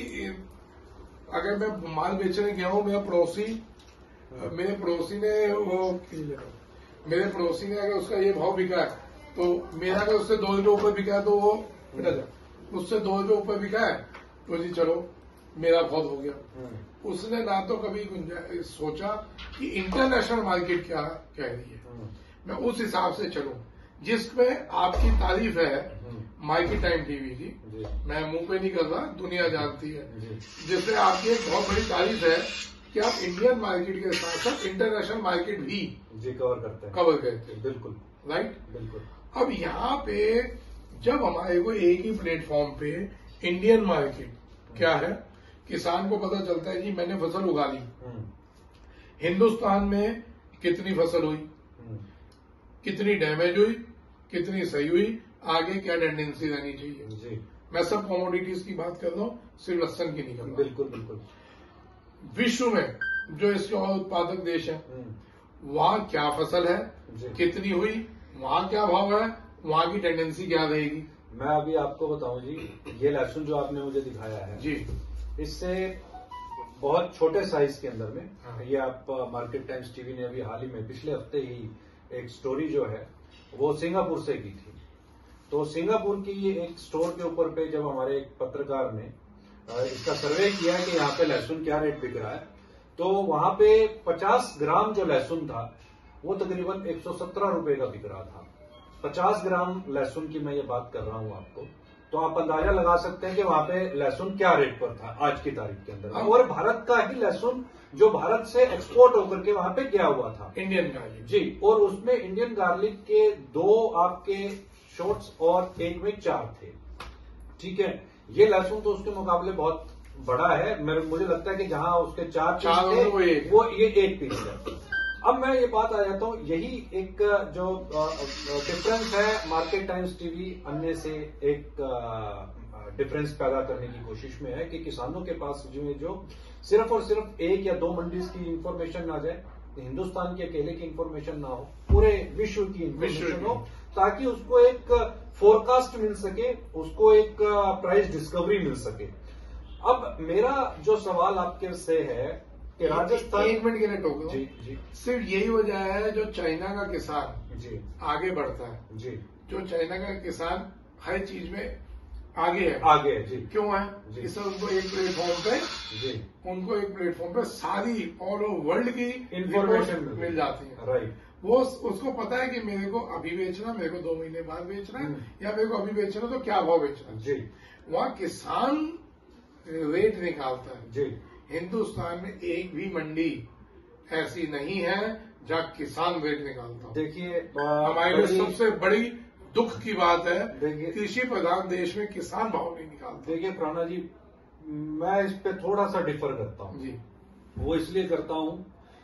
Speaker 2: अगर मैं माल बेचने गया हूं, मेरा पड़ोसी मेरे पड़ोसी ने वो मेरे पड़ोसी ने अगर उसका ये भाव बिका है तो मेरा अगर उससे दो रुपये ऊपर बिका है तो वो बेटा जा उससे दो रुपये ऊपर बिका है तो जी चलो मेरा बहुत हो गया। उसने ना तो कभी सोचा कि इंटरनेशनल मार्केट क्या कह रही है, मैं उस हिसाब से चलूं जिसमें आपकी तारीफ है माइकी टाइम टीवी की, मैं मुंह पे नहीं कर रहा, दुनिया जानती है, जिसमें आपकी एक बहुत बड़ी तारीफ है कि आप इंडियन मार्केट के साथ साथ इंटरनेशनल मार्केट भी
Speaker 1: जी कवर करते हैं
Speaker 2: कवर करते हैं।
Speaker 1: बिल्कुल
Speaker 2: राइट,
Speaker 1: बिल्कुल।
Speaker 2: अब यहाँ पे जब हमारे को एक ही प्लेटफॉर्म पे इंडियन मार्केट क्या है, किसान को पता चलता है कि मैंने फसल उगा ली, हिंदुस्तान में कितनी फसल हुई, कितनी डैमेज हुई, कितनी सही हुई, आगे क्या टेंडेंसी रहनी चाहिए जी। मैं सब कमोडिटीज की बात कर रहा हूँ, सिर्फ लहसन की नहीं कर रहा।
Speaker 1: बिल्कुल बिल्कुल।
Speaker 2: विश्व में जो इसके और उत्पादक देश है वहां क्या फसल है, कितनी हुई, वहां क्या भाव है, वहां की टेंडेंसी क्या रहेगी।
Speaker 1: मैं अभी आपको बताऊं जी, ये लहसुन जो आपने मुझे दिखाया है
Speaker 2: जी,
Speaker 1: इससे बहुत छोटे साइज के अंदर में
Speaker 2: हाँ।
Speaker 1: ये आप मार्केट टाइम्स टीवी ने अभी हाल ही में पिछले हफ्ते ही एक स्टोरी जो है वो सिंगापुर से की थी। तो सिंगापुर की एक स्टोर के ऊपर पे जब हमारे एक पत्रकार ने इसका सर्वे किया कि यहाँ पे लहसुन क्या रेट बिक रहा है, तो वहां पे पचास ग्राम जो लहसुन था वो तकरीबन एक सौ सत्रह रुपए का बिक रहा था। पचास ग्राम लहसुन की मैं ये बात कर रहा हूं आपको, तो आप अंदाजा लगा सकते हैं कि वहां पे लहसुन क्या रेट पर था आज की तारीख के अंदर। और भारत का ही लहसुन जो भारत से एक्सपोर्ट होकर के वहां पे गया हुआ था,
Speaker 2: इंडियन गार्लिक
Speaker 1: जी, और उसमें इंडियन गार्लिक के दो आपके शॉट्स और एक में चार थे। ठीक है, ये लहसुन तो उसके मुकाबले बहुत बड़ा है, मेरे मुझे लगता है कि जहां उसके चार
Speaker 2: चार
Speaker 1: थे
Speaker 2: वो एक
Speaker 1: वो ये एक पीस है। अब मैं ये बात आ जाता हूं, यही एक जो डिफरेंस है मार्केट टाइम्स टीवी अन्य से एक डिफरेंस पैदा करने की कोशिश में है कि किसानों के पास जो जो सिर्फ और सिर्फ एक या दो मंडीज की इंफॉर्मेशन ना जाए, हिंदुस्तान के अकेले की इंफॉर्मेशन ना हो, पूरे विश्व की इंफॉर्मेशन हो, ताकि उसको एक फोरकास्ट मिल सके, उसको एक प्राइस डिस्कवरी मिल सके। अब मेरा जो सवाल आपके से है कि राजस्थान,
Speaker 2: एक मिनट के लिए टोक
Speaker 1: जी जी,
Speaker 2: सिर्फ यही वजह है जो चाइना का किसान
Speaker 1: जी
Speaker 2: आगे बढ़ता है,
Speaker 1: जी,
Speaker 2: जो चाइना का किसान हर चीज में आगे है,
Speaker 1: आगे है जी,
Speaker 2: क्यों है,
Speaker 1: जी।
Speaker 2: इससे उनको एक प्लेटफॉर्म पे
Speaker 1: जी,
Speaker 2: उनको एक प्लेटफॉर्म पे सारी ऑल ओवर वर्ल्ड की
Speaker 1: इंफॉर्मेशन
Speaker 2: रिपोर्ट मिल जाती है।
Speaker 1: राइट,
Speaker 2: वो उसको पता है कि मेरे को अभी बेचना, मेरे को दो महीने बाद बेचना है, या मेरे को अभी बेचना तो क्या भाव बेचना है
Speaker 1: जी,
Speaker 2: वहां किसान रेट निकालता है।
Speaker 1: जी।
Speaker 2: हिंदुस्तान में एक भी मंडी ऐसी नहीं है जहां किसान रेट निकालता हो।
Speaker 1: देखिए
Speaker 2: हमारे लिए सबसे बड़ी दुख की बात है,
Speaker 1: देखिए
Speaker 2: कृषि प्रधान देश में किसान भाव नहीं निकालते।
Speaker 1: देखिए प्राणा जी, मैं इस पे थोड़ा सा डिफर करता हूं
Speaker 2: जी,
Speaker 1: वो इसलिए करता हूं,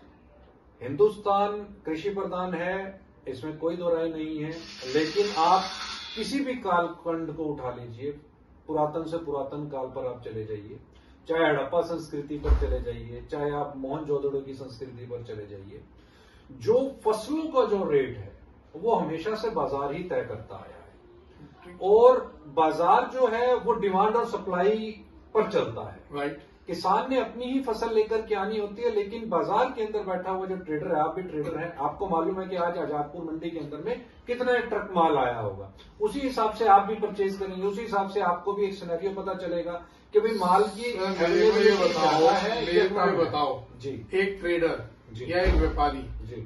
Speaker 1: हिंदुस्तान कृषि प्रधान है, इसमें कोई दो राय नहीं है, लेकिन आप किसी भी कालखंड को उठा लीजिए, पुरातन से पुरातन काल पर आप चले जाइए, चाहे हड़प्पा संस्कृति पर चले जाइए, चाहे आप मोहनजोदड़ो की संस्कृति पर चले जाइए, जो फसलों का जो रेट है वो हमेशा से बाजार ही तय करता आया है, और बाजार जो है वो डिमांड और सप्लाई पर चलता है।
Speaker 2: राइट,
Speaker 1: किसान ने अपनी ही फसल लेकर के आनी होती है, लेकिन बाजार के अंदर बैठा हुआ जो ट्रेडर है, आप भी ट्रेडर हैं, आपको मालूम है कि आज आजादपुर मंडी के अंदर में कितना ट्रक माल आया होगा, उसी हिसाब से आप भी परचेज करेंगे, उसी हिसाब से आपको भी एक सिनेरियो पता चलेगा कि भाई माल की
Speaker 2: मेरे को ये बताओ, मेरे को ये बताओ
Speaker 1: जी,
Speaker 2: एक ट्रेडर
Speaker 1: जी,
Speaker 2: या एक व्यापारी
Speaker 1: जी,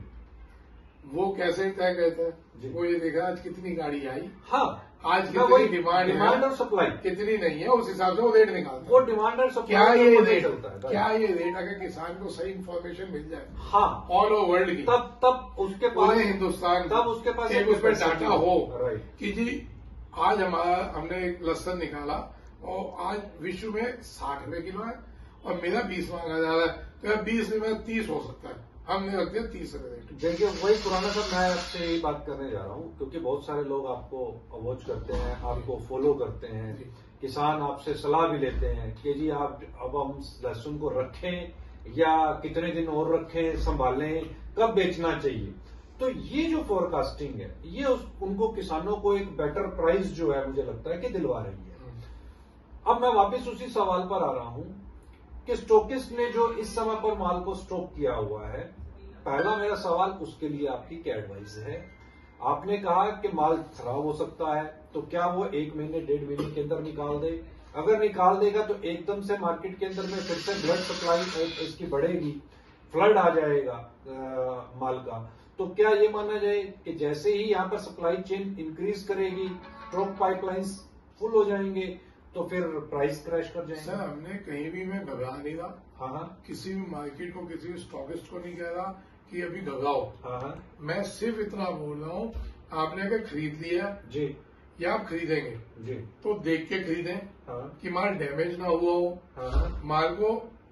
Speaker 2: वो कैसे तय करता
Speaker 1: जी।
Speaker 2: है, वो ये देखा आज कितनी गाड़ी आई,
Speaker 1: हाँ,
Speaker 2: आज
Speaker 1: ना वही
Speaker 2: कितनी डिमांड
Speaker 1: डिमांड
Speaker 2: है,
Speaker 1: और सप्लाई,
Speaker 2: कितनी नहीं है, उस हिसाब से वो रेट निकालता
Speaker 1: वो
Speaker 2: है।
Speaker 1: डिमांड और
Speaker 2: क्या
Speaker 1: सप्लाई
Speaker 2: ये
Speaker 1: वो
Speaker 2: रेट
Speaker 1: चलता है,
Speaker 2: क्या ये रेट अगर किसान को सही इन्फॉर्मेशन मिल जाए
Speaker 1: हाँ,
Speaker 2: ऑल ओवर वर्ल्ड की,
Speaker 1: तब तब उसके पास
Speaker 2: पूरे हिंदुस्तान
Speaker 1: तब उसके पास
Speaker 2: एक उसमें डाटा हो
Speaker 1: राइट,
Speaker 2: कि जी आज हमारा हमने एक लहसन निकाला और आज विश्व में साठ रुपए किलो है और मेरा बीस मांगा जा रहा है, तो बीस में मेरा तीस हो सकता है, हमने रख दिया तीस रुपए रेट।
Speaker 1: देखिए वही पुराना सब मैं आपसे यही बात करने जा रहा हूँ, क्योंकि बहुत सारे लोग आपको वॉच करते हैं, आपको फॉलो करते हैं,
Speaker 3: किसान आपसे सलाह भी लेते हैं कि जी आप अब हम लहसुन को रखें या कितने दिन और रखें, संभालें, कब बेचना चाहिए। तो ये जो फोरकास्टिंग है ये उस, उनको किसानों को एक बेटर प्राइस जो है मुझे लगता है कि दिलवा रही है। अब मैं वापस उसी सवाल पर आ रहा हूं कि स्टॉकिस्ट ने जो इस समय पर माल को स्टॉक किया हुआ है, पहला मेरा सवाल उसके लिए आपकी क्या एडवाइस है। आपने कहा कि माल खराब हो सकता है, तो क्या वो एक महीने डेढ़ महीने के अंदर निकाल दे? अगर निकाल देगा तो एकदम से मार्केट के अंदर में फिर से ब्लड सप्लाई इसकी बढ़ेगी, फ्लड आ जाएगा आ, माल का। तो क्या ये माना जाए कि जैसे ही यहाँ पर सप्लाई चेन इंक्रीज करेगी, स्टॉक पाइपलाइंस फुल हो जाएंगे, तो फिर प्राइस क्रैश कर जाएंगे?
Speaker 2: सर हमने कहीं भी मैं घबरा नहीं रहा।
Speaker 3: हाँ हाँ
Speaker 2: किसी भी मार्केट को, किसी भी स्टॉकिस्ट को नहीं कह रहा कि अभी घबराओ।
Speaker 3: हाँ हाँ
Speaker 2: मैं सिर्फ इतना बोल रहा हूँ, आपने अगर खरीद लिया
Speaker 3: जी
Speaker 2: या आप खरीदेंगे
Speaker 3: जी
Speaker 2: तो देख के खरीदें
Speaker 3: हाँ
Speaker 2: कि माल डैमेज ना हुआ हो,
Speaker 3: हाँ
Speaker 2: माल को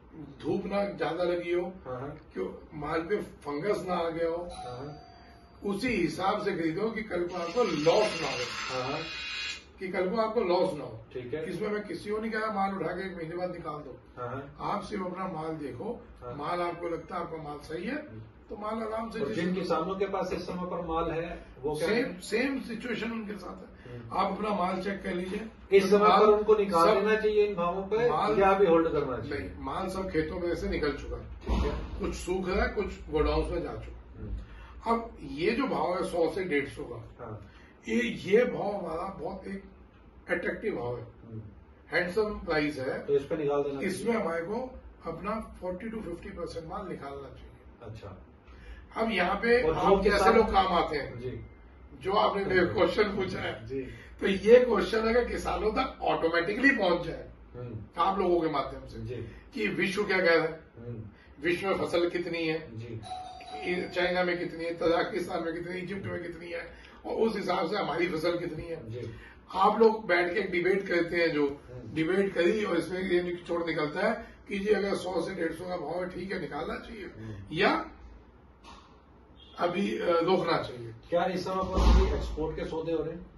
Speaker 2: धूप ना ज्यादा लगी हो,
Speaker 3: हाँ
Speaker 2: क्यों माल पे फंगस ना आ गया हो।
Speaker 3: हाँ
Speaker 2: उसी हिसाब से खरीदो कि कल को आपको लॉस ना हो,
Speaker 3: हाँ
Speaker 2: कि कल को आपको लॉस ना हो।
Speaker 3: ठीक है।
Speaker 2: इसमें मैं किसी को नहीं कह रहा माल उठा के एक महीने बाद निकाल दो।
Speaker 3: हाँ
Speaker 2: आप सिर्फ अपना माल देखो,
Speaker 3: हाँ।
Speaker 2: माल आपको लगता है आपका माल सही है तो माल आराम से।
Speaker 3: और जिन किसानों के पास इस समय पर माल है वो क्या
Speaker 2: सेम सेम सिचुएशन उनके साथ है। आप अपना माल चेक कर लीजिए,
Speaker 3: इस समय
Speaker 2: माल
Speaker 3: पर उनको निकाल
Speaker 2: सब-
Speaker 3: देना चाहिए इन भावों पे
Speaker 2: माल-
Speaker 3: या अभी होल्ड करना चाहिए?
Speaker 2: नहीं, माल सब खेतों में से निकल चुका है,
Speaker 3: ठीक है।
Speaker 2: कुछ सूख रहा है, कुछ गोडाउन में जा चुका है। अब ये जो भाव है सौ से डेढ़ सौ का,
Speaker 3: हाँ
Speaker 2: ये ये भाव हमारा बहुत एक अट्रैक्टिव भाव है, हैंडसम प्राइस है।
Speaker 3: तो इस पे निकाल देना चाहिए।
Speaker 2: इसमें हमारे को अपना फोर्टी टू फिफ्टी परसेंट माल निकालना चाहिए।
Speaker 3: अच्छा।
Speaker 2: अब यहाँ पे
Speaker 3: और जो
Speaker 2: आप जैसे
Speaker 3: किसान-
Speaker 2: लोग काम आते हैं,
Speaker 3: जी
Speaker 2: जो आपने मेरे क्वेश्चन पूछा है,
Speaker 3: जी
Speaker 2: तो ये क्वेश्चन अगर किसानों तक ऑटोमेटिकली पहुंच जाए
Speaker 3: हम्म,
Speaker 2: आप लोगों के माध्यम से
Speaker 3: जी
Speaker 2: कि विश्व क्या कह रहा है,
Speaker 3: हम्म,
Speaker 2: विश्व में फसल कितनी है,
Speaker 3: जी
Speaker 2: चाइना में कितनी है, तजाकिस्तान में कितनी है, इजिप्ट में कितनी है, और उस हिसाब से हमारी फसल कितनी है।
Speaker 3: जी
Speaker 2: आप लोग बैठ के डिबेट करते हैं, जो डिबेट करी और इसमें ये निचोड़ निकलता है कि जी अगर सौ से डेढ़ सौ का भाव है ठीक है निकालना चाहिए या अभी अ, रोकना चाहिए।
Speaker 3: क्या इस समय पर एक्सपोर्ट के सौदे हो रहे हैं?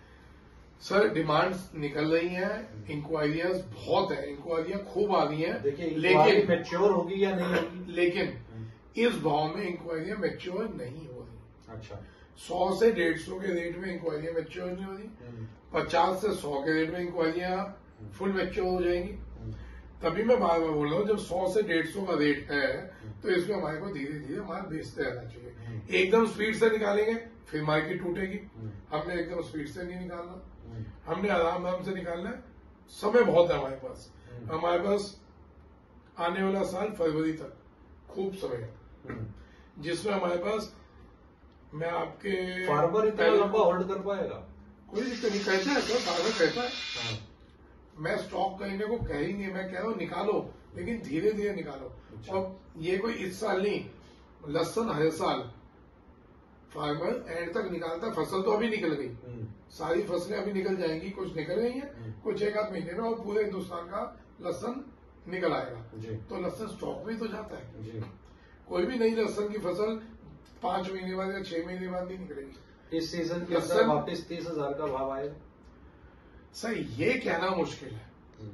Speaker 2: सर डिमांड्स निकल रही हैं, इंक्वायरियाज बहुत है, इंक्वायरियां खूब आ रही हैं,
Speaker 3: देखिए
Speaker 2: लेकिन
Speaker 3: मैच्योर होगी या नहीं होगी?
Speaker 2: लेकिन इस भाव में इंक्वायरियां मैच्योर नहीं हो रही।
Speaker 3: अच्छा।
Speaker 2: सौ से डेढ़ सौ के रेट में इंक्वायरियां मैच्योर नहीं हो रही, पचास से सौ के रेट में इंक्वायरियां फुल मैच्योर हो जाएंगी। तभी मैं बार बार बोल रहा हूँ, जब सौ से डेढ़ सौ का रेट है तो इसमें हमारे को धीरे धीरे माल बेचते रहना चाहिए। एकदम स्पीड से निकालेंगे फिर मार्केट टूटेगी। हमने एकदम स्पीड से नहीं निकालना, हमने आराम आराम से निकालना है। समय बहुत है हमारे पास, हमारे पास आने वाला साल फरवरी तक खूब समय है, जिसमें हमारे पास मैं आपके
Speaker 3: फार्मर इतना लंबा होल्ड कर पाएगा?
Speaker 2: कोई दिक्कत नहीं, कहता है सर, फार्मर कहता है
Speaker 3: हाँ।
Speaker 2: मैं स्टॉक करने को कहेंगे, मैं कह रहा हूँ निकालो, लेकिन धीरे धीरे निकालो।
Speaker 3: अच्छा।
Speaker 2: और ये कोई इस साल नहीं, लहसुन हर साल फार्मर एंड तक निकालता है। फसल तो अभी निकल गई, सारी फसलें अभी निकल जाएंगी, कुछ निकल गई हैं, कुछ एक आध महीने में और पूरे हिंदुस्तान का लहसुन निकल आएगा।
Speaker 3: जी
Speaker 2: तो लहसुन स्टॉक में तो जाता है।
Speaker 3: जी।
Speaker 2: कोई भी नई लहसुन की फसल पांच महीने बाद या छह महीने बाद नहीं निकलेगी।
Speaker 3: इस सीजन के अंदर
Speaker 2: लहसुन-
Speaker 3: वापस तीस हजार का भाव आएगा?
Speaker 2: सर ये कहना मुश्किल है।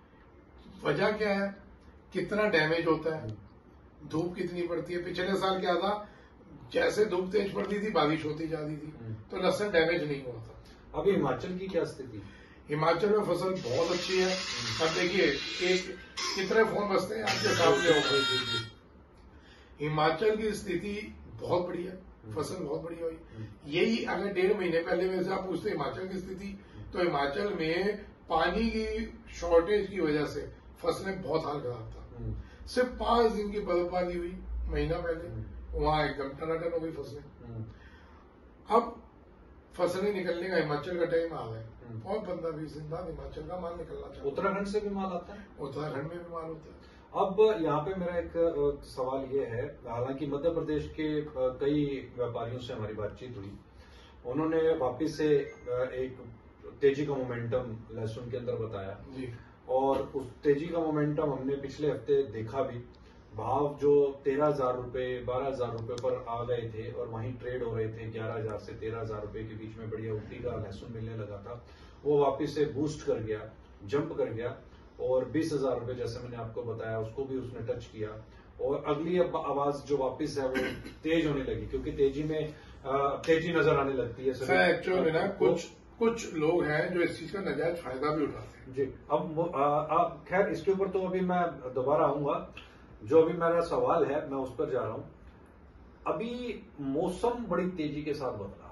Speaker 2: वजह क्या है, कितना डैमेज होता है, धूप कितनी पड़ती है। पिछले साल क्या था, जैसे धूप तेज पड़ती थी बारिश होती जाती थी, तो लहसुन डैमेज नहीं हुआ था।
Speaker 3: अभी हिमाचल की क्या स्थिति?
Speaker 2: हिमाचल में फसल बहुत अच्छी है। अब देखिए, एक कितने फोन बजते हैं आपके सामने होगा। हिमाचल की स्थिति बहुत बढ़िया, फसल बहुत बढ़िया हुई। यही अगर डेढ़ महीने पहले में से आप पूछते हिमाचल की स्थिति, तो हिमाचल में पानी की शॉर्टेज की वजह से फसलें बहुत हाल खराब था। सिर्फ पांच दिन की बर्फबारी हुई महीना पहले, वहां एकदम टनाटन हो गई फसलें। अब फसलें निकलने का हिमाचल का टाइम आ गया, और पंद्रह बीस दिन बाद हिमाचल का माल निकलना चाहिए।
Speaker 3: उत्तराखंड से भी माल आता है?
Speaker 2: उत्तराखंड में भी माल होता है।
Speaker 3: अब यहाँ पे मेरा एक अ, सवाल ये है, हालांकि मध्य प्रदेश के अ, कई व्यापारियों से हमारी बातचीत हुई, उन्होंने वापिस से अ, एक तेजी का मोमेंटम लहसुन के अंदर बताया
Speaker 2: जी,
Speaker 3: और उस तेजी का मोमेंटम हमने पिछले हफ्ते देखा भी। भाव जो तेरह हजार रुपए बारह हजार रुपए पर आ गए थे और वहीं ट्रेड हो रहे थे ग्यारह हजार से तेरह हजार रुपए के बीच में, बढ़िया उल्टी का लहसुन मिलने लगा था। वो वापिस से बूस्ट कर गया, जंप कर गया और बीस हजार रुपये जैसे मैंने आपको बताया उसको भी उसने टच किया। और अगली अब आवाज जो वापस है वो तेज होने लगी, क्योंकि तेजी में आ, तेजी नजर आने लगती है।
Speaker 2: सर एक्चुअली में ना कुछ कुछ लोग हैं जो इस चीज का नाजायज फायदा भी उठाते हैं।
Speaker 3: जी, अब खैर इसके ऊपर तो अभी मैं दोबारा आऊंगा। जो अभी मेरा सवाल है मैं उस पर जा रहा हूं। अभी मौसम बड़ी तेजी के साथ बदला,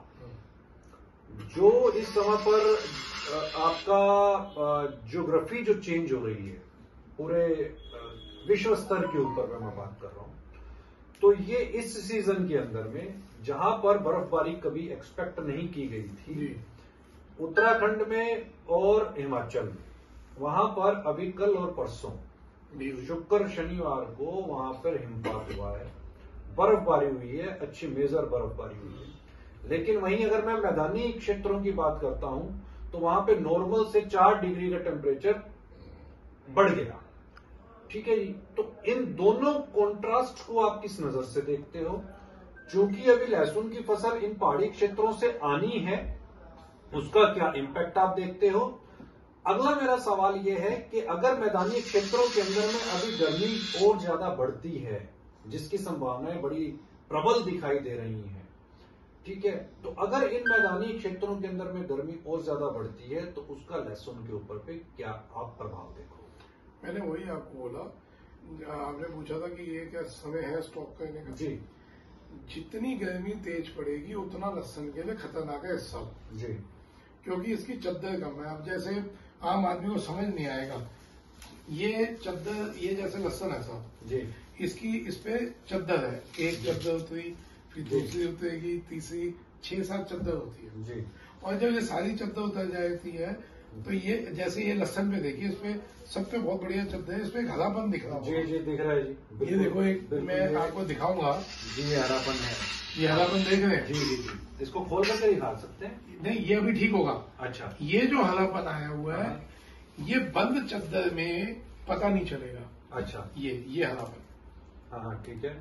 Speaker 3: जो इस समय पर आपका ज्योग्राफी जो चेंज हो रही है पूरे विश्व स्तर के ऊपर में मैं बात कर रहा हूं, तो ये इस सीजन के अंदर में जहां पर बर्फबारी कभी एक्सपेक्ट नहीं की गई थी, उत्तराखंड में और हिमाचल में, वहां पर अभी कल और परसों शुक्र शनिवार को वहां पर हिमपात हुआ है, बर्फबारी हुई है, अच्छी मेजर बर्फबारी हुई है। लेकिन वहीं अगर मैं मैदानी क्षेत्रों की बात करता हूं तो वहां पे नॉर्मल से चार डिग्री का टेम्परेचर बढ़ गया। ठीक है जी, तो इन दोनों कॉन्ट्रास्ट को आप किस नजर से देखते हो? क्योंकि अभी लहसुन की फसल इन पहाड़ी क्षेत्रों से आनी है, उसका क्या इंपैक्ट आप देखते हो? अगला मेरा सवाल यह है कि अगर मैदानी क्षेत्रों के अंदर में अभी गर्मी और ज्यादा बढ़ती है, जिसकी संभावनाएं बड़ी प्रबल दिखाई दे रही हैं, ठीक है, तो अगर इन मैदानी क्षेत्रों के अंदर में गर्मी और ज्यादा बढ़ती है तो उसका लहसुन के ऊपर पे क्या आप प्रभाव देखो?
Speaker 2: मैंने वही आपको बोला, आपने पूछा था कि ये क्या समय है स्टॉक करने का।
Speaker 3: जी,
Speaker 2: जितनी गर्मी तेज पड़ेगी उतना लहसुन के लिए खतरनाक है इस साल
Speaker 3: जी,
Speaker 2: क्योंकि इसकी चद्दर कम है। अब जैसे आम आदमी को समझ नहीं आएगा, ये चद्दर, ये जैसे लहसुन है साहब
Speaker 3: जी,
Speaker 2: इसकी इस पे चद्दर है, एक चद्दर उतरी, फिर दूसरी उतरेगी, तीसरी, छह सात चद्दर होती है
Speaker 3: जी,
Speaker 2: और जब ये सारी चद्दर उतर जाती है तो ये जैसे ये लहसुन पे देखिए, इस पे सब पे बहुत बढ़िया चद्दर है, इस पे एक हरापन दिख रहा
Speaker 3: जी,
Speaker 2: होगा।
Speaker 3: जी, दिख रहा है जी।
Speaker 2: ये देखो, एक मैं आपको दिखाऊंगा,
Speaker 3: जी, ये हरापन है।
Speaker 2: ये हरापन देख रहे हैं?
Speaker 3: जी, जी, जी, इसको खोल करके दिखा सकते हैं?
Speaker 2: नहीं, ये अभी ठीक होगा।
Speaker 3: अच्छा,
Speaker 2: ये जो हरापन आया हुआ है, ये बंद चद्दर में पता नहीं चलेगा।
Speaker 3: अच्छा,
Speaker 2: ये ये हरापन,
Speaker 3: हाँ हाँ, ठीक है,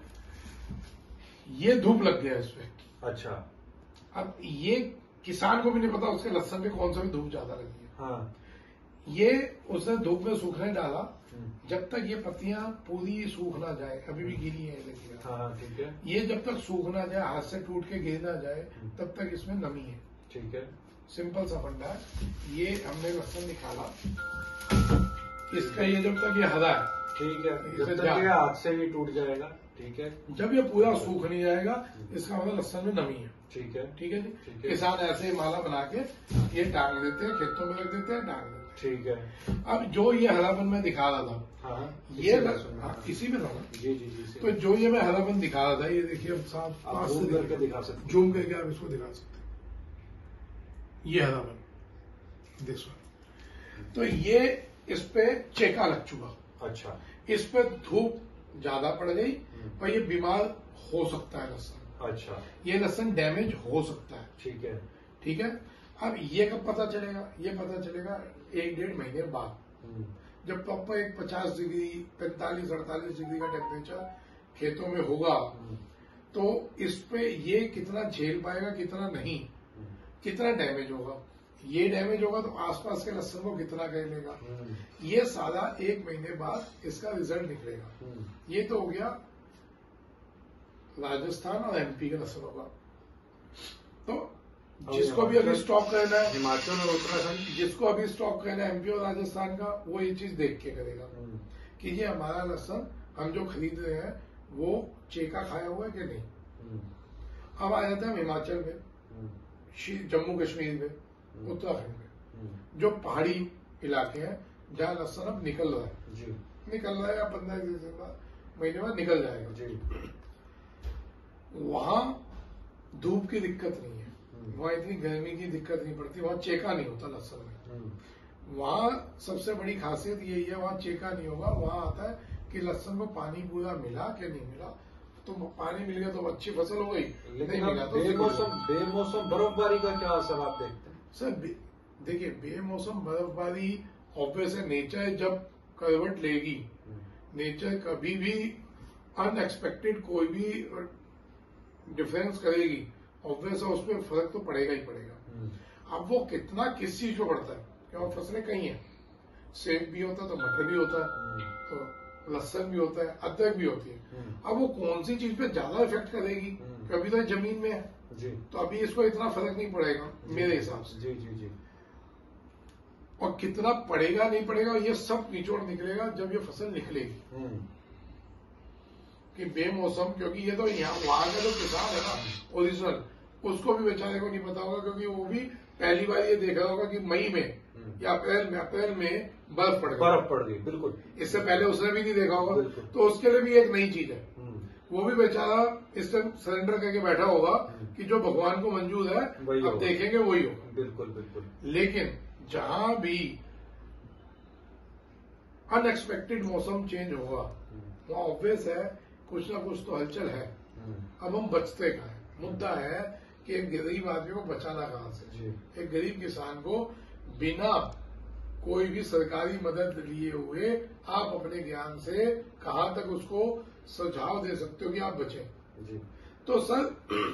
Speaker 2: ये धूप लग गया इस पे।
Speaker 3: अच्छा,
Speaker 2: अब ये किसान को भी नहीं पता उसके लहसुन में कौन सा भी धूप ज्यादा लगी है।
Speaker 3: हाँ,
Speaker 2: ये उसने धूप में सूखने डाला, जब तक ये पत्तियां पूरी सूख ना जाए, अभी भी गीली है लेकिन,
Speaker 3: हाँ, ठीक है,
Speaker 2: ये जब तक सूख ना जाए, हाथ से टूट के गिर ना जाए, तब तक इसमें नमी है।
Speaker 3: ठीक है,
Speaker 2: सिंपल सा फंडा है। ये हमने लहसुन निकाला, इसका ये जब तक ये हरा है,
Speaker 3: ठीक है,
Speaker 2: इसे
Speaker 3: जब तक
Speaker 2: जा-
Speaker 3: ये हाथ से भी टूट जाएगा, ठीक है,
Speaker 2: जब ये पूरा सूख नहीं जाएगा, इसका मतलब लहसुन में नमी है।
Speaker 3: ठीक है,
Speaker 2: ठीक है जी।
Speaker 3: ठीक है।
Speaker 2: किसान ऐसे ही माला बना के ये टांग देते हैं, खेतों में रख देते हैं, टांग देते
Speaker 3: ठीक है,
Speaker 2: हैं। अब जो ये हरापन मैं दिखा रहा था,
Speaker 3: हाँ,
Speaker 2: ये
Speaker 3: इसी
Speaker 2: ल-
Speaker 3: लहसुन में,
Speaker 2: हाँ,
Speaker 3: हाँ।
Speaker 2: इसी में था ना।
Speaker 3: जी, जी, जी, इसी
Speaker 2: तो
Speaker 3: में।
Speaker 2: जो ये मैं हरापन दिखा रहा था, ये देखिए अब साफ
Speaker 3: आप
Speaker 2: पास से
Speaker 3: जूम
Speaker 2: दिखा-
Speaker 3: करके दिखा सकते हैं।
Speaker 2: जूम करके आप इसको दिखा सकते हैं। ये हरापन दिस वन। तो ये इस पे चेका लग चुका,
Speaker 3: अच्छा,
Speaker 2: इस पे धूप ज्यादा पड़ गई, पर ये बीमार हो सकता है लहसुन,
Speaker 3: अच्छा,
Speaker 2: ये लहसुन डैमेज हो सकता है।
Speaker 3: ठीक है,
Speaker 2: ठीक है। अब ये कब पता चलेगा? ये पता चलेगा एक डेढ़ महीने बाद,
Speaker 3: हम्म,
Speaker 2: जब प्रॉपर एक पचास डिग्री, पैंतालीस अड़तालीस डिग्री का टेम्परेचर खेतों में होगा,
Speaker 3: हम्म,
Speaker 2: तो इस पे ये कितना झेल पाएगा, कितना नहीं, कितना डैमेज होगा। ये डैमेज होगा तो आसपास के लहसुन को कितना कह लेगा,
Speaker 3: हम्म,
Speaker 2: ये सारा एक महीने बाद इसका रिजल्ट निकलेगा।
Speaker 3: हम्म,
Speaker 2: ये तो हो गया राजस्थान और एमपी के लहसुनों का। तो जिसको भी अभी स्टॉक करना है,
Speaker 3: हिमाचल और उत्तराखंड,
Speaker 2: जिसको अभी स्टॉक करना है एमपी और राजस्थान का, वो ये चीज देख के करेगा
Speaker 3: हम्म,
Speaker 2: कि ये हमारा लहसुन हम जो खरीद रहे हैं वो चेका खाया हुआ है कि नहीं।
Speaker 3: हम्म,
Speaker 2: अब आ जाते हैं हिमाचल में,
Speaker 3: हम्म,
Speaker 2: शी- जम्मू कश्मीर में, उत्तराखंड में,
Speaker 3: हम्म,
Speaker 2: जो पहाड़ी इलाके हैं जहाँ लहसुन अब निकल रहा है,
Speaker 3: जी,
Speaker 2: निकल रहा है या पंद्रह दिन बाद, महीने बाद निकल जाएगा,
Speaker 3: जी,
Speaker 2: वहां धूप की दिक्कत नहीं है,
Speaker 3: हम्म,
Speaker 2: वहां इतनी गर्मी की दिक्कत नहीं पड़ती, वहां चेका नहीं होता लहसुन में।
Speaker 3: हम्म,
Speaker 2: वहां सबसे बड़ी खासियत यही है, वहां चेका नहीं होगा, वहां आता है कि लहसुन को पानी पूरा मिला कि नहीं मिला। तो पानी मिल गया तो अच्छी फसल हो गई,
Speaker 3: लेकिन
Speaker 2: नहीं मिला
Speaker 3: अब
Speaker 2: तो
Speaker 3: बेमौसम बेमौसम बर्फबारी का क्या असर आप देखते हैं?
Speaker 2: सर बे- देखिए, बेमौसम बर्फबारी ऑब्वियस है, नेचर जब करवट लेगी, नेचर कभी भी अनएक्सपेक्टेड कोई भी डिफरेंस करेगी, ऑब्वियस है उस पर फर्क तो पड़ेगा ही पड़ेगा।
Speaker 3: हम्म,
Speaker 2: अब वो कितना किस चीज पे पड़ता है, क्यों फसलें कई हैं, सेब भी होता है तो मटर भी होता है, तो लहसुन भी होता है, अदरक भी होती है। अब वो कौन सी चीज पे ज्यादा इफेक्ट करेगी, कभी तो जमीन में है
Speaker 3: जी,
Speaker 2: तो अभी इसको इतना फर्क नहीं पड़ेगा मेरे हिसाब से।
Speaker 3: जी जी जी।
Speaker 2: और कितना पड़ेगा नहीं पड़ेगा ये सब निचोड़ निकलेगा जब ये फसल निकलेगी कि बेमौसम, क्योंकि ये तो यहाँ वहां का जो किसान है ना ओरिजिनल, उसको भी बेचारे को नहीं पता होगा, क्योंकि वो भी पहली बार ये देखा होगा कि मई में या अप्रैल में अप्रैल में बर्फ पड़ गई,
Speaker 3: बर्फ पड़ गई, बिल्कुल।
Speaker 2: इससे पहले उसने भी नहीं देखा होगा, तो उसके लिए भी एक नई चीज है। वो भी बेचारा इस टाइम सरेंडर करके बैठा होगा कि जो भगवान को मंजूर है अब देखेंगे वही होगा।
Speaker 3: बिल्कुल बिल्कुल।
Speaker 2: लेकिन जहां भी अनएक्सपेक्टेड मौसम चेंज होगा वहां ऑब्वियस है कुछ ना कुछ तो हलचल है। अब हम बचते कहाँ हैं, मुद्दा है कि एक गरीब आदमी को बचाना कहां से, एक गरीब किसान को बिना कोई भी सरकारी मदद लिए हुए आप अपने ज्ञान से कहां तक उसको सुझाव दे सकते हो कि आप बचें।
Speaker 3: जी।
Speaker 2: तो सर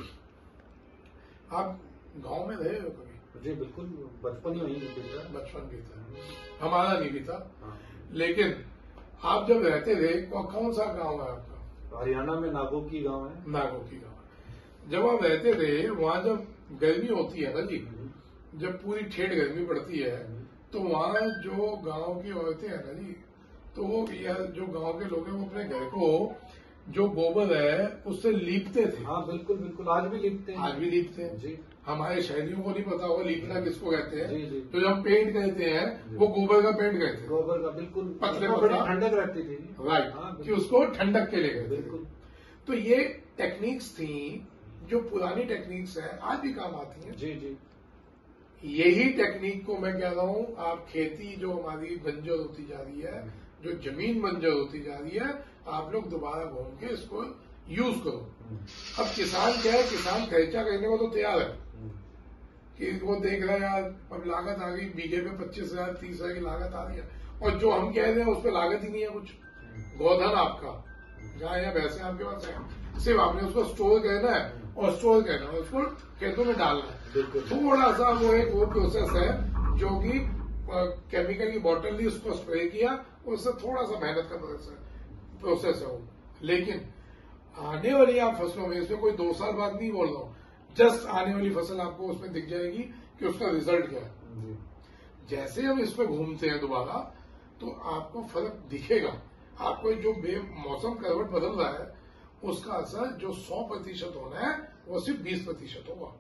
Speaker 2: आप गांव में रहे हो कभी?
Speaker 3: जी बिल्कुल, बचपन ही वहीं बीता।
Speaker 2: बचपन बीता, हमारा नहीं बीता।
Speaker 3: हाँ।
Speaker 2: लेकिन आप जब रहते थे कौन सा गांव है आपका?
Speaker 3: हरियाणा में नागो की गांव है।
Speaker 2: नागो की गांव। जब आप रहते थे वहां जब गर्मी होती है ना जी, जब पूरी ठेठ गर्मी पड़ती है तो वहां जो गांव की औरतें हैं ना जी, तो वो या जो गांव के लोग हैं वो अपने घर को जो गोबर है उससे लीपते थे।
Speaker 3: हाँ बिल्कुल बिल्कुल, आज भी लीपते हैं।
Speaker 2: आज भी लीपते हैं
Speaker 3: जी।
Speaker 2: हमारे शहरियों को नहीं पता होगा लीपना किसको कहते हैं।
Speaker 3: जी, जी।
Speaker 2: तो जब हम पेंट करते हैं वो गोबर का पेंट करते हैं,
Speaker 3: गोबर का, बिल्कुल।
Speaker 2: पतले
Speaker 3: बड़ी
Speaker 2: पतला
Speaker 3: ठंडक रहती थी।
Speaker 2: राइट,
Speaker 3: हाँ,
Speaker 2: कि उसको ठंडक के लिए करते थे।
Speaker 3: बिल्कुल।
Speaker 2: तो ये टेक्निक्स थी जो पुरानी टेक्निक्स है आज भी काम आती हैं।
Speaker 3: जी जी।
Speaker 2: यही टेक्निक को मैं कह रहा हूं, आप खेती जो हमारी बंजर होती जा रही है, जो जमीन बंजर होती जा रही है, आप लोग दोबारा घूम के इसको यूज करो। अब किसान क्या है, किसान खर्चा करने को तो तैयार है कि वो देख रहा है यार अब लागत आ गई, बीघे पे पच्चीस हजार तीस हजार की लागत आ रही है, और जो हम कह रहे हैं उस पर लागत ही नहीं है कुछ। गोधन आपका गाय या भैंसे आपके पास है, सिर्फ आपने उसको स्टोर करना है और स्टोर करना है, उसको खेतों में डालना है। थोड़ा सा वो एक वो प्रोसेस है जो कि केमिकल की बोतल ली, उसको स्प्रे किया, उससे थोड़ा सा मेहनत का प्रोसेस है वो। लेकिन आने वाली आप फसलों में, इसमें कोई दो साल बाद नहीं बोल रहा हूं, जस्ट आने वाली फसल आपको उसमें दिख जाएगी कि उसका रिजल्ट क्या है। जैसे हम इस पे घूमते हैं दोबारा तो आपको फर्क दिखेगा। आपको जो मौसम करवट बदल रहा है उसका असर जो सौ प्रतिशत होना है वो सिर्फ बीस प्रतिशत होगा।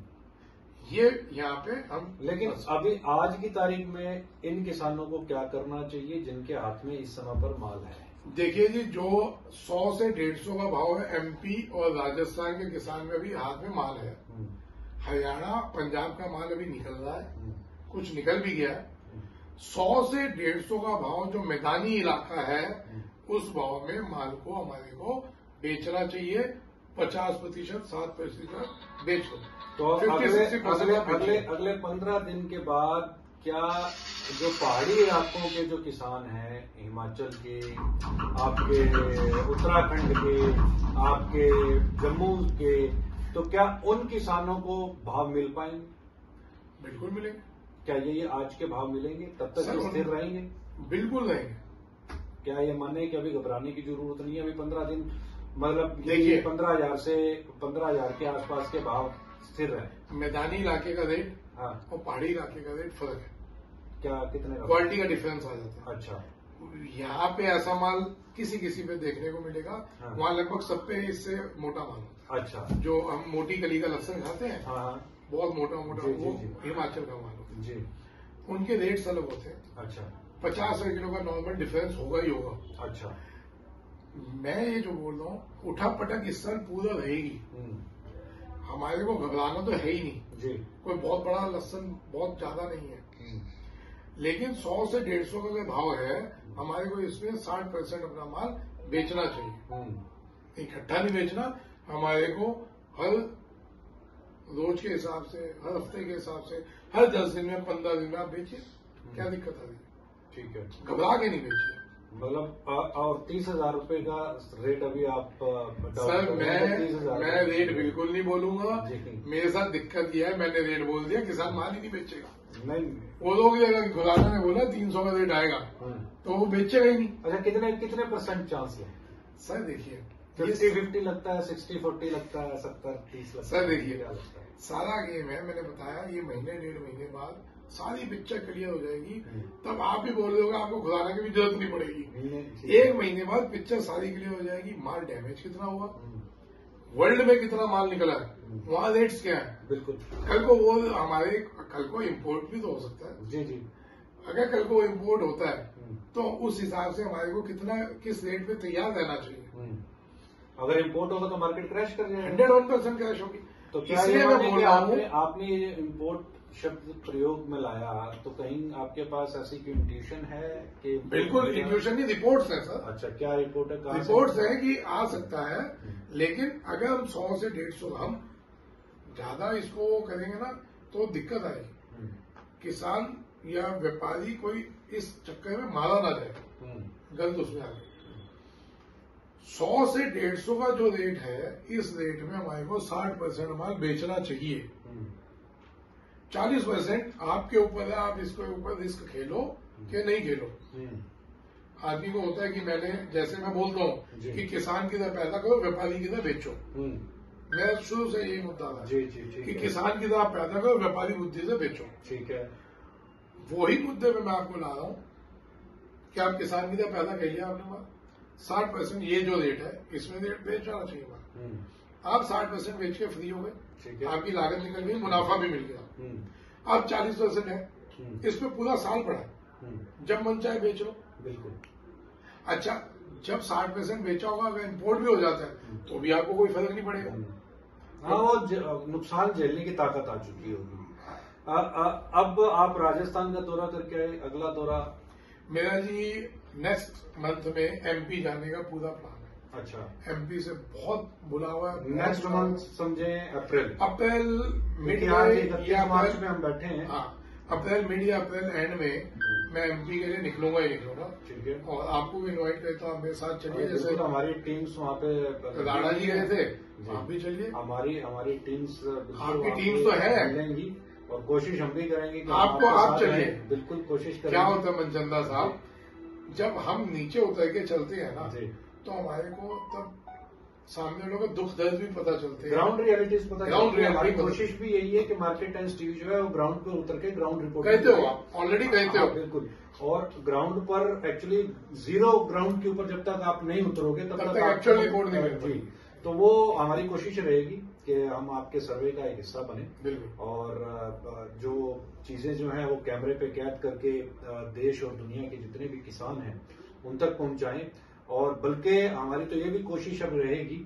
Speaker 2: ये यहाँ पे हम,
Speaker 3: लेकिन अभी आज की तारीख में इन किसानों को क्या करना चाहिए जिनके हाथ में इस समय पर माल है?
Speaker 2: देखिए जी, जो सौ से डेढ़ सौ का भाव है एमपी और राजस्थान के किसान में भी हाथ में माल है। हरियाणा पंजाब का माल अभी निकल रहा है, कुछ निकल भी गया है। सौ से डेढ़ सौ का भाव जो मैदानी इलाका है उस भाव में माल को हमारे को बेचना चाहिए। पचास प्रतिशत सात प्रतिशत बेच दो
Speaker 3: तो अगले अगले अगले अगले पंद्रह दिन के बाद क्या जो पहाड़ी इलाकों के जो किसान हैं, हिमाचल के, आपके उत्तराखंड के, आपके जम्मू के, तो क्या उन किसानों को भाव मिल पाएंगे?
Speaker 2: बिल्कुल मिलेंगे।
Speaker 3: क्या ये, ये आज के भाव मिलेंगे? तब तक ये स्थिर रहेंगे?
Speaker 2: बिल्कुल रहेंगे।
Speaker 3: क्या ये माने कि अभी घबराने की जरूरत नहीं है? अभी पंद्रह दिन मतलब
Speaker 2: देखिए,
Speaker 3: पंद्रह हजार से पंद्रह हजार के आसपास के भाव स्थिर है।
Speaker 2: मैदानी इलाके का रेट
Speaker 3: हाँ,
Speaker 2: और पहाड़ी इलाके का रेट फर्क है।
Speaker 3: क्या कितने का?
Speaker 2: क्वालिटी का डिफरेंस आ जाता है।
Speaker 3: अच्छा।
Speaker 2: यहाँ पे ऐसा माल किसी किसी पे देखने को मिलेगा,
Speaker 3: हाँ।
Speaker 2: वहाँ लगभग सब पे इससे मोटा माल होता है।
Speaker 3: अच्छा।
Speaker 2: जो हम मोटी कली का लहसुन खाते हैं,
Speaker 3: हाँ हाँ,
Speaker 2: बहुत मोटा मोटा,
Speaker 3: जी, जी,
Speaker 2: वो
Speaker 3: जी।
Speaker 2: हिमाचल का माल होता
Speaker 3: जी।
Speaker 2: है। उनके रेट्स अलग होते हैं।
Speaker 3: अच्छा
Speaker 2: पचास रुपए किलो का नॉर्मल डिफरेंस होगा ही होगा।
Speaker 3: अच्छा।
Speaker 2: मैं ये जो बोल रहा हूँ, उठा पटक इस साल पूरा रहेगी।
Speaker 3: हम्म,
Speaker 2: हमारे को घबराना तो है ही नहीं।
Speaker 3: जी।
Speaker 2: कोई बहुत बड़ा लहसुन बहुत ज्यादा नहीं है,
Speaker 3: हम्म,
Speaker 2: लेकिन सौ से डेढ़ सौ का जो भाव है हमारे को इसमें साठ परसेंट अपना माल बेचना चाहिए।
Speaker 3: हम्म,
Speaker 2: इकट्ठा नहीं बेचना, हमारे को हर रोज के हिसाब से, हर हफ्ते के हिसाब से, हर दस दिन में, पंद्रह दिन में आप बेचिए, क्या दिक्कत आ रही है?
Speaker 3: ठीक है।
Speaker 2: घबरा के नहीं बेचिए।
Speaker 3: मतलब और तीस हजार रुपए का रेट अभी आप
Speaker 2: सर मैं मैं रेट बिल्कुल नहीं बोलूंगा। मेरे साथ दिक्कत यह है, मैंने रेट बोल दिया, किसान माल ही नहीं बेचेगा।
Speaker 3: नहीं
Speaker 2: वो लोग अगर खुदाना ने बोला तीन सौ का रेट आएगा तो वो बेचेगा ही नहीं।
Speaker 3: अच्छा, कितने कितने परसेंट चांस है
Speaker 2: सर? देखिए
Speaker 3: फिफ्टी फिफ्टी लगता है, सिक्सटी फोर्टी लगता है, सत्तर तीस लगता है।
Speaker 2: सर देखिए सारा गेम है, मैंने बताया ये महीने डेढ़ महीने बाद सारी पिक्चर क्लियर हो जाएगी, तब आप भी बोल रहे आपको खुदाने की भी जरूरत नहीं पड़ेगी। एक महीने बाद पिक्चर सारी क्लियर हो जाएगी। माल डैमेज कितना हुआ, वर्ल्ड में कितना माल निकला है, वहाँ रेट्स क्या है।
Speaker 3: बिल्कुल
Speaker 2: कल को वो हमारे कल को इम्पोर्ट भी तो हो सकता है।
Speaker 3: जी जी।
Speaker 2: अगर कल को इम्पोर्ट होता है तो उस हिसाब से हमारे को कितना किस रेट पे तैयार रहना चाहिए।
Speaker 3: अगर इम्पोर्ट होगा तो मार्केट क्रैश कर जाएगा,
Speaker 2: हंड्रेड वन परसेंट क्रैश होगी।
Speaker 3: तो क्या इसलिए मैं बोल रहा हूँ, आपने ये इम्पोर्ट शब्द प्रयोग में लाया तो कहीं आपके पास ऐसी कोई इंट्यूशन है कि?
Speaker 2: बिल्कुल इंट्यूशन नहीं, रिपोर्ट्स है सर।
Speaker 3: अच्छा, क्या रिपोर्ट है?
Speaker 2: रिपोर्ट्स है कि आ सकता है, लेकिन अगर हम सौ से डेढ़ सौ हम ज्यादा इसको करेंगे ना तो दिक्कत आएगी। किसान या व्यापारी कोई इस चक्कर में मारा ना जाए, गलत उसमें आ गई। सौ से डेढ़ सौ का जो रेट है, इस रेट में हमारे को साठ परसेंट माल बेचना चाहिए। चालीस परसेंट आपके ऊपर है, आप इसके ऊपर रिस्क खेलो कि नहीं खेलो। आदमी को होता है कि मैंने, जैसे मैं बोलता हूँ कि किसान की तरह पैदा करो, व्यापारी की तरह बेचो। मैं शुरू से यही मुद्दा था
Speaker 3: जी जी
Speaker 2: कि किसान की तरह पैदा करो, व्यापारी बुद्धि से बेचो।
Speaker 3: ठीक है,
Speaker 2: वही मुद्दे में मैं आपको ला रहा हूँ कि आप किसान की तरह पैदा करिए। आपने माल साठ परसेंट ये जो रेट है इसमें रेट बेच जाना चाहिए माल। आप साठ परसेंट बेच के फ्री हो गए, आपकी लागत निकल गई, मुनाफा भी मिल गया। अब चालीस परसेंट है, इसमें पूरा साल पड़ा है, जब मन चाहे बेच लो।
Speaker 3: बिल्कुल।
Speaker 2: अच्छा, जब साठ परसेंट बेचा होगा, अगर इम्पोर्ट भी हो जाता है तो भी आपको कोई फर्क नहीं पड़ेगा।
Speaker 3: हाँ, वो नुकसान झेलने की ताकत आ चुकी होगी। अब आप राजस्थान का दौरा करके आए, अगला दौरा?
Speaker 2: मेरा जी नेक्स्ट मंथ में एमपी जाने का पूरा प्लान है।
Speaker 3: अच्छा,
Speaker 2: एमपी से बहुत बुलावा है।
Speaker 3: नेक्स्ट मंथ समझे अप्रैल
Speaker 2: अप्रैल मिड
Speaker 3: या मार्च में हम बैठे हैं।
Speaker 2: हाँ, अप्रैल मिड या अप्रैल एंड में मैं एमपी के लिए निकलूंगा ही निकलूंगा। ठीक है, और आपको भी इन्वाइट करता हूँ, मेरे साथ चलिए। जैसे
Speaker 3: हमारी टीम्स वहाँ पे
Speaker 2: राणा जी गए थे, आप भी चलिए।
Speaker 3: हमारी हमारी टीम्स,
Speaker 2: आपकी टीम्स तो है,
Speaker 3: मिलेंगी और कोशिश हम भी करेंगे कि
Speaker 2: आपको आप चलिए।
Speaker 3: बिल्कुल कोशिश करेंगे।
Speaker 2: क्या होता है मनचंदा साहब, जब हम नीचे उतर के चलते हैं ना तो हमारे को तब सामने लोगों को दुख दर्द भी पता चलते हैं,
Speaker 3: ग्राउंड रियलिटीज पता
Speaker 2: ग्राउंड
Speaker 3: चलती है। हमारी
Speaker 2: रियलिटी
Speaker 3: कोशिश भी यही है कि मार्केट टाइम्स टीवी जो है वो ग्राउंड पे उतर के ग्राउंड रिपोर्ट
Speaker 2: कहते हो, आप ऑलरेडी कहते हो।
Speaker 3: बिल्कुल, और ग्राउंड पर एक्चुअली जीरो ग्राउंड के ऊपर जब तक आप नहीं उतरोगे तब तक
Speaker 2: एक्चुअल रिपोर्ट नहीं मिलती।
Speaker 3: तो वो हमारी कोशिश रहेगी कि हम आपके सर्वे का एक हिस्सा बने।
Speaker 2: बिल्कुल।
Speaker 3: और जो चीजें जो हैं वो कैमरे पे कैद करके देश और दुनिया के जितने भी किसान हैं उन तक पहुंचाएं। और बल्कि हमारी तो ये भी कोशिश अब रहेगी,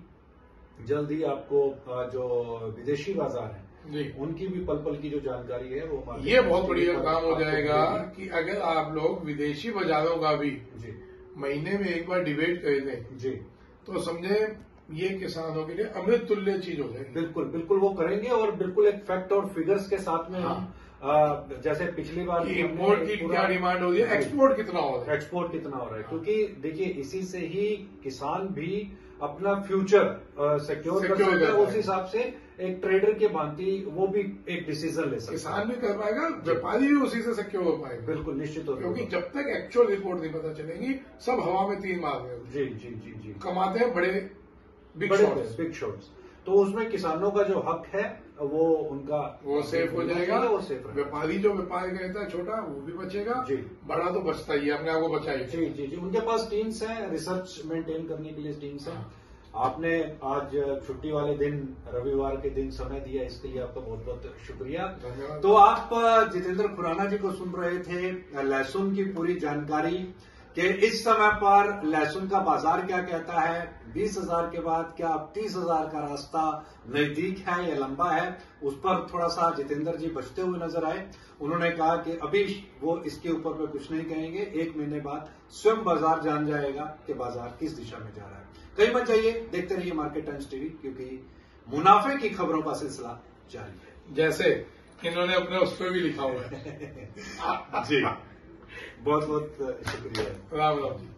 Speaker 3: जल्द ही आपको जो विदेशी बाजार है उनकी भी पल पल की जो जानकारी है वो,
Speaker 2: ये बहुत बढ़िया काम हो जाएगा कि अगर आप लोग विदेशी बाजारों का भी जी महीने में एक बार डिबेट कर दें जी, तो समझे ये किसानों के लिए अमृत तुल्य चीज हो जाएगी।
Speaker 3: बिल्कुल बिल्कुल वो करेंगे, और बिल्कुल एक फैक्ट और फिगर्स के साथ में हम आ, जैसे पिछली बार
Speaker 2: इम्पोर्ट की क्या डिमांड हो रही है, एक्सपोर्ट कितना हो रहा है,
Speaker 3: एक्सपोर्ट कितना हो रहा है। क्योंकि देखिए इसी से ही किसान भी अपना फ्यूचर सिक्योर कर सकता है। उस हिसाब से एक ट्रेडर के भांति वो भी एक डिसीजन ले सकता है,
Speaker 2: किसान भी कर पाएगा, व्यापारी भी उसी से सिक्योर हो पाएगा।
Speaker 3: बिल्कुल निश्चित हो,
Speaker 2: क्योंकि जब तक एक्चुअल रिपोर्ट नहीं पता चलेगी सब हवा में तीर मार रहे हैं।
Speaker 3: जी जी जी जी
Speaker 2: कमाते हैं बड़े बिग
Speaker 3: शॉट्स, बिग शॉट्स। तो उसमें किसानों का जो हक है वो उनका
Speaker 2: वो सेफ हो जाएगा,
Speaker 3: वो सेफ रहेगा।
Speaker 2: व्यापारी जो व्यापार करता है छोटा वो भी बचेगा जी, बड़ा तो बचता ही है, अपने आप को बचाइए। जी
Speaker 3: जी जी, उनके पास टीम्स हैं, रिसर्च मेंटेन करने के लिए टीम्स हैं। आपने आज छुट्टी वाले दिन रविवार के दिन समय दिया, इसके लिए आपका बहुत बहुत शुक्रिया। तो आप जितेंद्र खुराना जी को सुन रहे थे, लहसुन की पूरी जानकारी कि इस समय पर लहसुन का बाजार क्या कहता है, बीस हजार के बाद क्या तीस हजार का रास्ता नजदीक है या लंबा है, उस पर थोड़ा सा जितेंद्र जी बचते हुए नजर आए। उन्होंने कहा कि अभी वो इसके ऊपर में कुछ नहीं कहेंगे, एक महीने बाद स्वयं बाजार जान जाएगा कि बाजार किस दिशा में जा रहा है। कहीं मत जाइए, देखते रहिए मार्केट टाइम्स टीवी, क्योंकि मुनाफे की खबरों का सिलसिला जारी है,
Speaker 2: जैसे इन्होंने अपने उस पर भी लिखा हुआ है।
Speaker 3: जी बहुत बहुत शुक्रिया।
Speaker 2: राम राम जी।